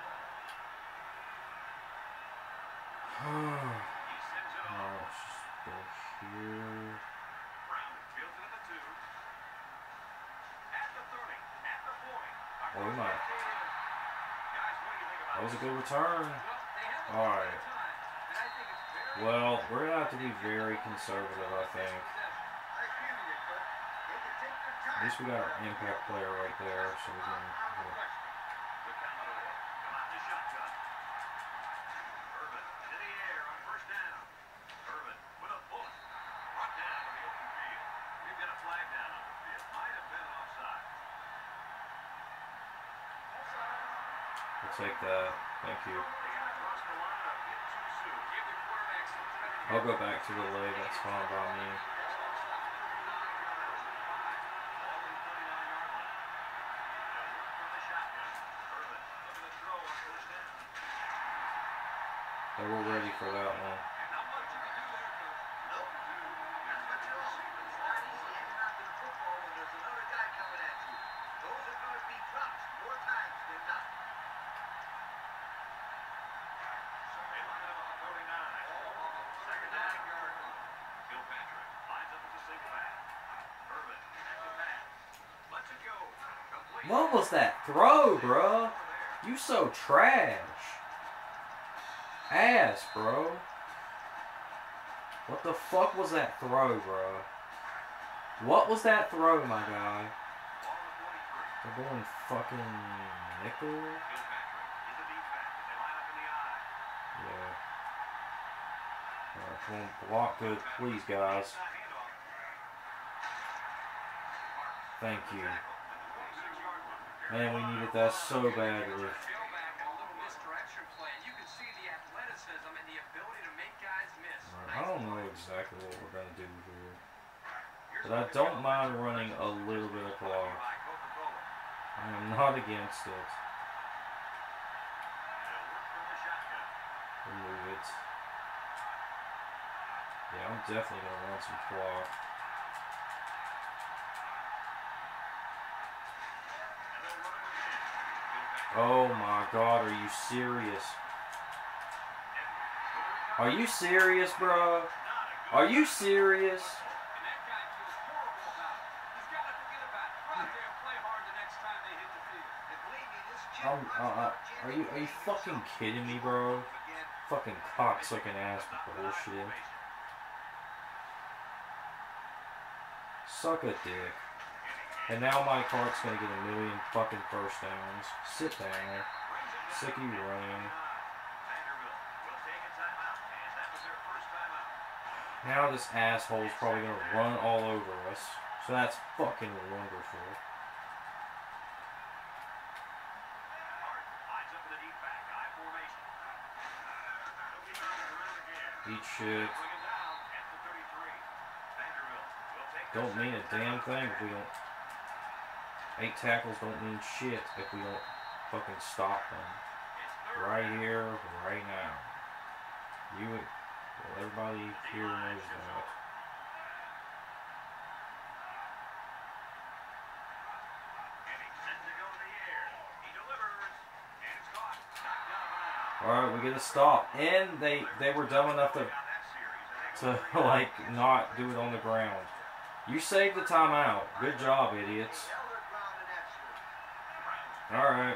He sends it Oh, off. let's just go here. Brown fields it at the 2. At the 30, at the 40. Oh, we might. Guys, what do you think about That was a this? good return. Alright. Well, we're going to have to be very conservative, I think. I agree with you, Kurt. They can take their time. At least we got our impact player right there, so we can... The Commodore come out in the shotgun. Irvin to the air on first down. Irvin with a bullet. Brought down to the open field. We've got a flag down on the field. Might have been offside. We'll take that. Thank you. They got across the line of hit too soon. Give the quarterback some time. I'll go back to the leg. That's fine by me. Ball in the 39-yard line. They'll work from the shotgun. Irvin looking to throw on first down. They were ready for that one. And not much you can do there, Coach. Nope. Not much at all. It's not easy hanging on to the football when there's another guy coming at you. Those are going to be drops more times than not. They line up at the 39. Second down. Kilpatrick lines up at the single back. Irvin at the pass. Lets it go. Complete. What was that throw, bruh? You so trash. Ass, bro. What the fuck was that throw, bro? What was that throw, my guy? Ball on the 43. They're going fucking nickel? Kilpatrick is a deep back as they line up in the eye. Yeah. Alright, come on, block good, please, guys. Handoff. Thank you. Tackle at the 46-yard line. Man, we needed that so badly. Tailback and a little misdirection play. You can see the athleticism and the ability to make guys miss. I don't know exactly what we're gonna do here. But I don't mind running a little bit of clock. I am not against it. Remove it. Yeah, I'm definitely gonna run some clock. Oh my god, are you serious? Are you serious, bro? Are you serious? And that guy feels horrible about it. He's got to forget about it. Go out there and play hard the next time they hit the field. And believe me, this kid Are you fucking kidding me, bro? Fucking cocksucking ass bullshit. Suck a dick. And now Mike Hart's gonna get a million fucking first downs. Sit down. Sick of you running. Now this asshole's probably gonna run all over us. So that's fucking wonderful. Eat shit. Don't mean a damn thing if we don't. 8 tackles don't mean shit if we don't fucking stop them. Right here, right now. Well, everybody here knows that. Alright, we get a stop. And they were dumb enough to like not do it on the ground. You saved the timeout. Good job, idiots. Alright.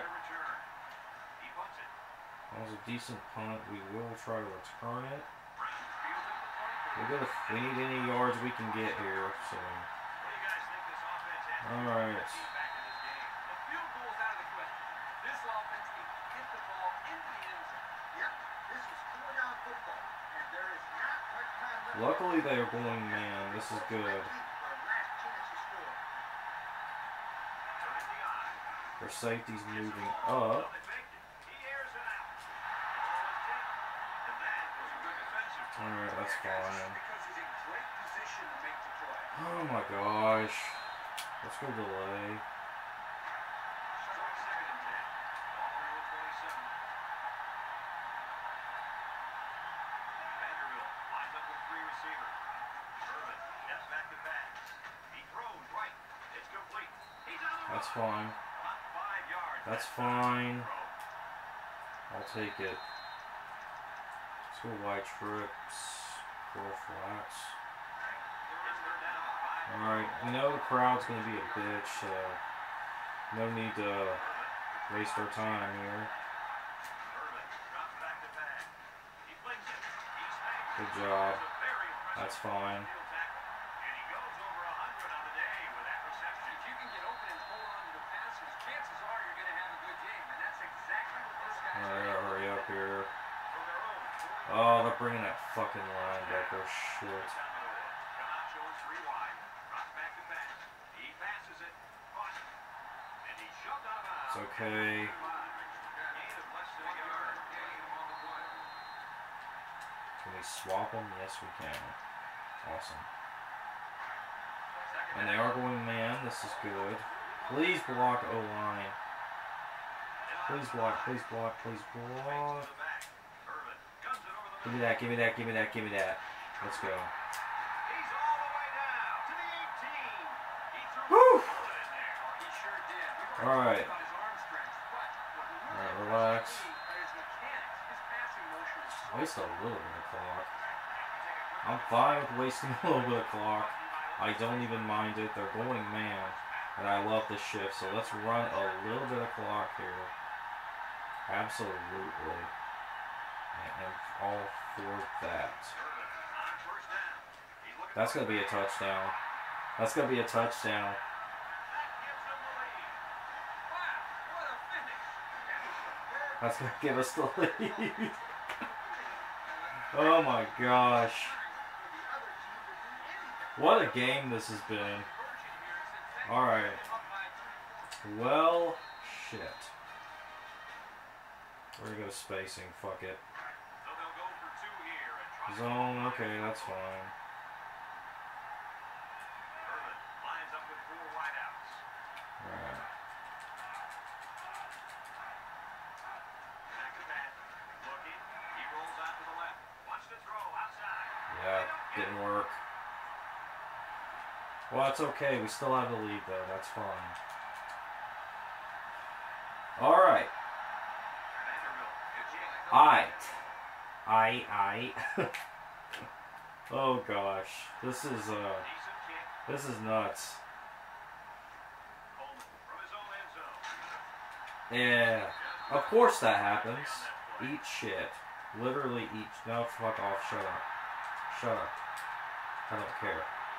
That was a decent punt. We will try to return it. We need any yards we can get here, so. Alright. The field goal's out of the question. This offense can get the ball into the end zone. Yep, this is cool-down football, and there is not much time left. Luckily they are going man. This is good. Our last chance to score. Their safety's moving up. Alright, that's fine. Because he's in great position to make the play. Oh my gosh. Let's go delay. Strike second and 10. Ball 27. Vanderbilt lines up with three receivers. Irvin steps back to pass. He throws right. It's complete. He's on the That's run. fine. About 5 yards. That's fine. Throw. I'll take it. Let's go wide trips. 4 flats. It's third down. 5. Alright, you know the crowd's gonna be a bitch, so no need to waste our time here. Irvin drops back to pass. He flings it. He snags it. Good job. It's a very impressive That's fine. field tackle. And he goes over 100 on the day with that reception. If you can get open and hold on to the passes, chances are you're going to have a good game. And that's exactly what this guy's Alright, doing. hurry up here. From their own 40 Oh, they're bringing that fucking linebacker shit. Camacho is 3 wide. Drops back to pass. He passes it. Caught. And he's shoved out of bounds. It's okay. Gain of less than a yard. Can we swap them? Yes, we can. Awesome. And they are going man. This is good. Please block O-line. Please block, please block, please block. Give me that, give me that, give me that, give me that. Let's go. He's all the way down to the 18. He threw Woo! it in there. He sure did. We've All already right. talked about his arm strength, but what really Alright, relax. impresses me are his mechanics. His passing motion is so Waste a little bit of clock. I'm fine with wasting a little bit of clock. I don't even mind it. They're going man. And I love the shift. So let's run a little bit of clock here. Absolutely. And all for that. That's going to be a touchdown. That's going to be a touchdown. That's going to give us the lead. Oh my gosh. What a game this has been. Alright. Well, shit. We're gonna go spacing, fuck it. So they'll go for 2 here and try. Zone, okay, that's fine. Irvin lines up with 4 wideouts. Alright. Back to back. Looking. He rolls out to the left. Wants to throw outside. Yeah, didn't work. Well, it's okay. We still have the lead, though. That's fine. Alright. Aight. Oh gosh. This is nuts. Yeah. Of course that happens. Eat shit. Literally eat. No, fuck off. Shut up. Shut up. I don't care.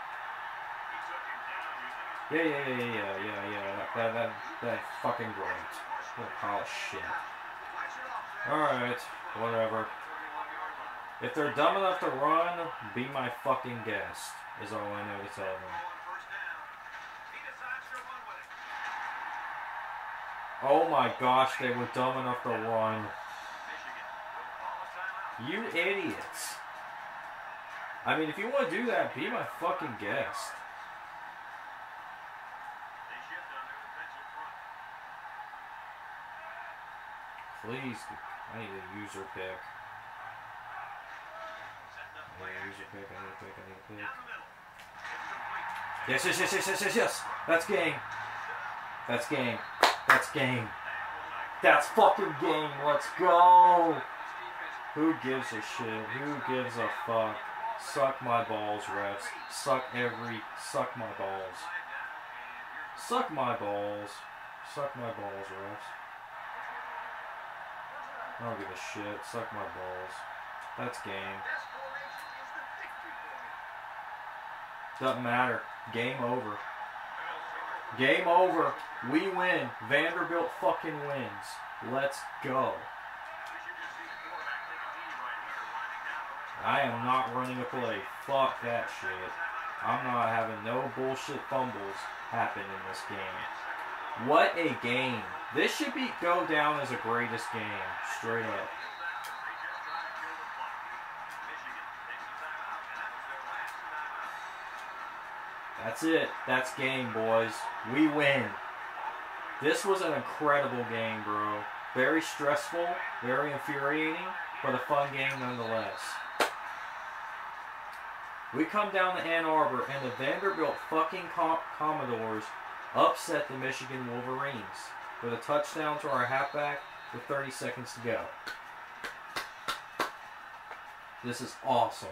Yeah. That fucking great. What a pile of shit. Alright, whatever. If they're dumb enough to run, be my fucking guest, is all I know to tell them. Oh my gosh, they were dumb enough to run. You idiots. I mean, if you want to do that, be my fucking guest. Please, I need a user pick. I need a pick. Yes. That's game. That's game. That's game. That's fucking game. Let's go. Who gives a shit? Who gives a fuck? Suck my balls, refs. Suck my balls. Suck my balls. Suck my balls, refs. I don't give a shit. Suck my balls. That's game. Doesn't matter. Game over. Game over. We win. Vanderbilt fucking wins. Let's go. I am not running a play. Fuck that shit. I'm not having no bullshit fumbles happen in this game. What a game. This should go down as the greatest game. Straight up. That's it. That's game, boys. We win. This was an incredible game, bro. Very stressful, very infuriating, but a fun game nonetheless. We come down to Ann Arbor, and the Vanderbilt fucking Commodores upset the Michigan Wolverines with a touchdown to our halfback with 30 seconds to go. This is awesome.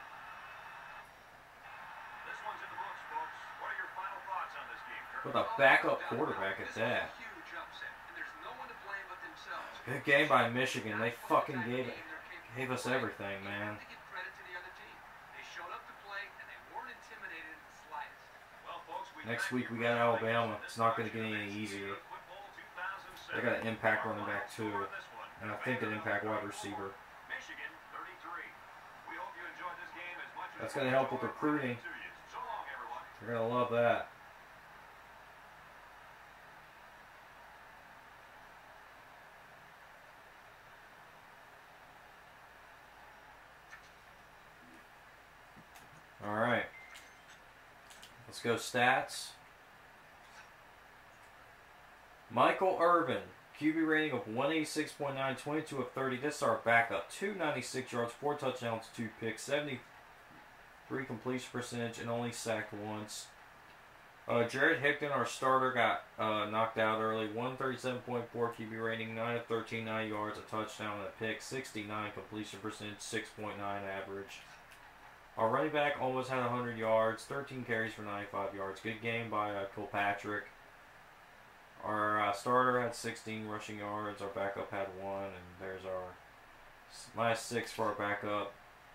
This one's in the books, folks. What are your final thoughts on this game, Kirk? With a backup quarterback at that. Huge upset, and there's no one to blame but themselves. Good game by Michigan. They fucking gave us everything, man. To give credit to the other team. They showed up to play, and they weren't intimidated in the slightest. Well, folks, Next week we got Alabama. It's not going to get any easier. They got an impact running back too, and I think an impact wide receiver. Michigan 33. We hope you enjoyed this game as much as That's going to help with recruiting. So long, everyone. You're going to love that. Alright. Let's go stats. Michael Irvin, QB rating of 186.9, 22 of 30. This is our backup. 296 yards, 4 touchdowns, 2 picks, 73 completion percentage, and only sacked once. Jared Hickton, our starter, got knocked out early. 137.4 QB rating, 9 of 13, 9 yards, a touchdown, and a pick, 69 completion percentage, 6.9 average. Our running back almost had 100 yards, 13 carries for 95 yards. Good game by Kilpatrick. Our starter had 16 rushing yards. Our backup had 1, and there's our last 6 for our backup.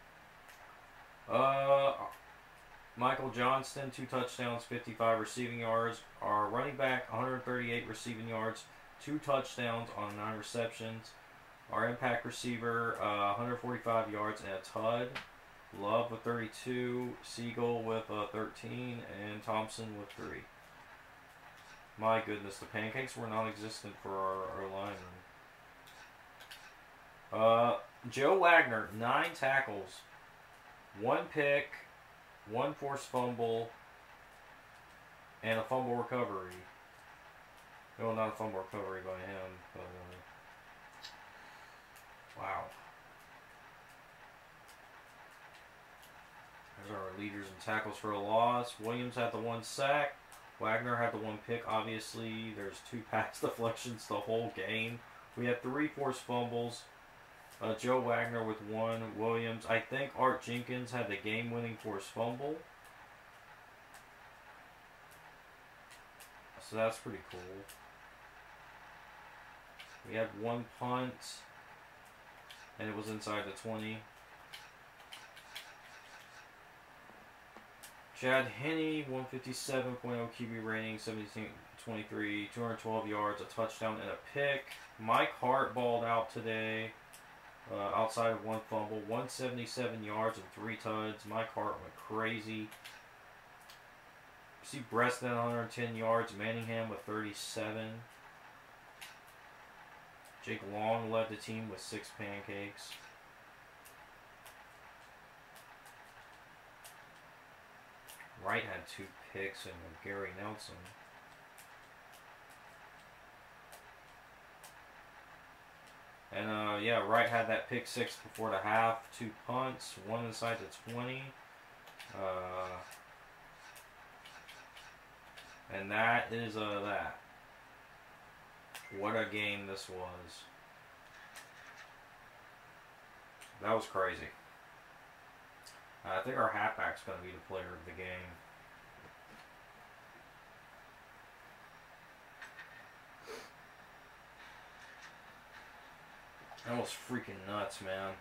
Michael Johnston, 2 touchdowns, 55 receiving yards. Our running back, 138 receiving yards, 2 touchdowns on 9 receptions. Our impact receiver, 145 yards and a tud. Love with 32, Siegel with 13, and Thompson with 3. My goodness, the pancakes were non-existent for our linemen. Joe Wagner, 9 tackles, 1 pick, 1 forced fumble, and a fumble recovery. Well, not a fumble recovery by him, but wow. There's our leaders in tackles for a loss. Williams had the 1 sack. Wagner had the 1 pick, obviously. There's 2 pass deflections the whole game. We had 3 forced fumbles. Joe Wagner with 1. Williams. I think Art Jenkins had the game-winning forced fumble. So that's pretty cool. We had 1 punt, and it was inside the 20. Chad Henne, 157.0 QB rating, 17-23, 212 yards, a touchdown, and a pick. Mike Hart balled out today, outside of 1 fumble, 177 yards and 3 tuds. Mike Hart went crazy. See Breston, 110 yards, Manningham with 37. Jake Long led the team with 6 pancakes. Wright had 2 picks and Gary Nelson. And yeah, Wright had that pick 6 before the half, 2 punts, 1 inside the 20. And that is that. What a game this was. That was crazy. I think our halfback's going to be the player of the game. That was freaking nuts, man.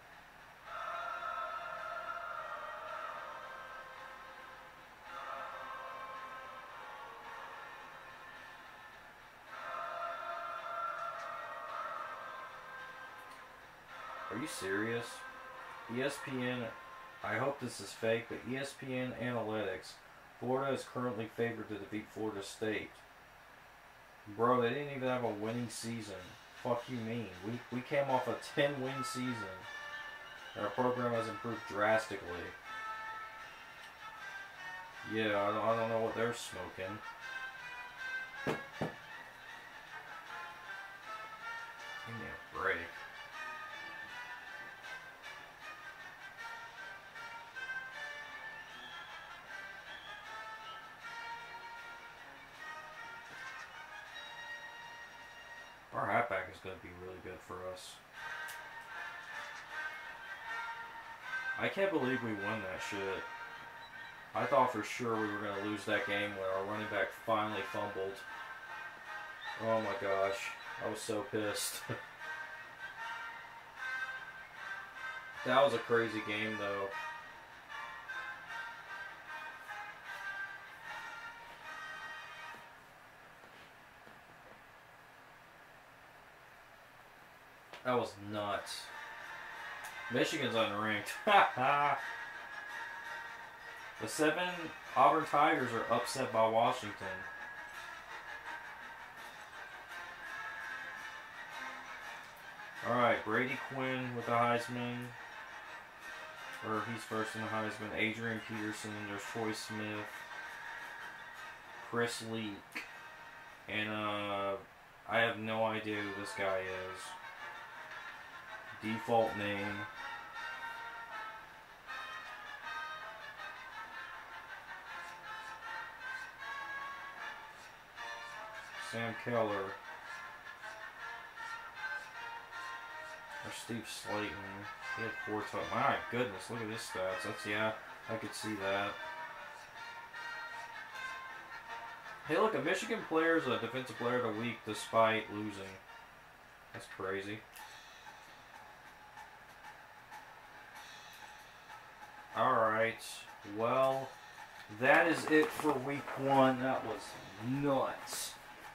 Are you serious? ESPN, I hope this is fake, but ESPN Analytics, Florida is currently favored to defeat Florida State. Bro, they didn't even have a winning season. Fuck you mean? We came off a 10-win season. And our program has improved drastically. Yeah, I don't know what they're smoking. Give me a break. Our halfback is going to be really good for us. I can't believe we won that shit. I thought for sure we were going to lose that game when our running back finally fumbled. Oh my gosh. I was so pissed. That was a crazy game though. That was nuts. Michigan's unranked. The 7 Auburn Tigers are upset by Washington. Alright, Brady Quinn with the Heisman. Or he's first in the Heisman. Adrian Peterson, there's Troy Smith. Chris Leak. And I have no idea who this guy is. Default name. Sam Keller. Or Steve Slayton. He had 4 touchdowns. My goodness, look at his stats. That's, yeah, I could see that. Hey, look, a Michigan player is a defensive player of the week despite losing. That's crazy. Alright, well, that is it for week 1. That was nuts.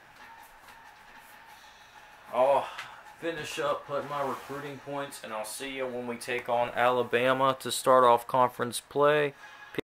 I'll finish up putting my recruiting points, and I'll see you when we take on Alabama to start off conference play.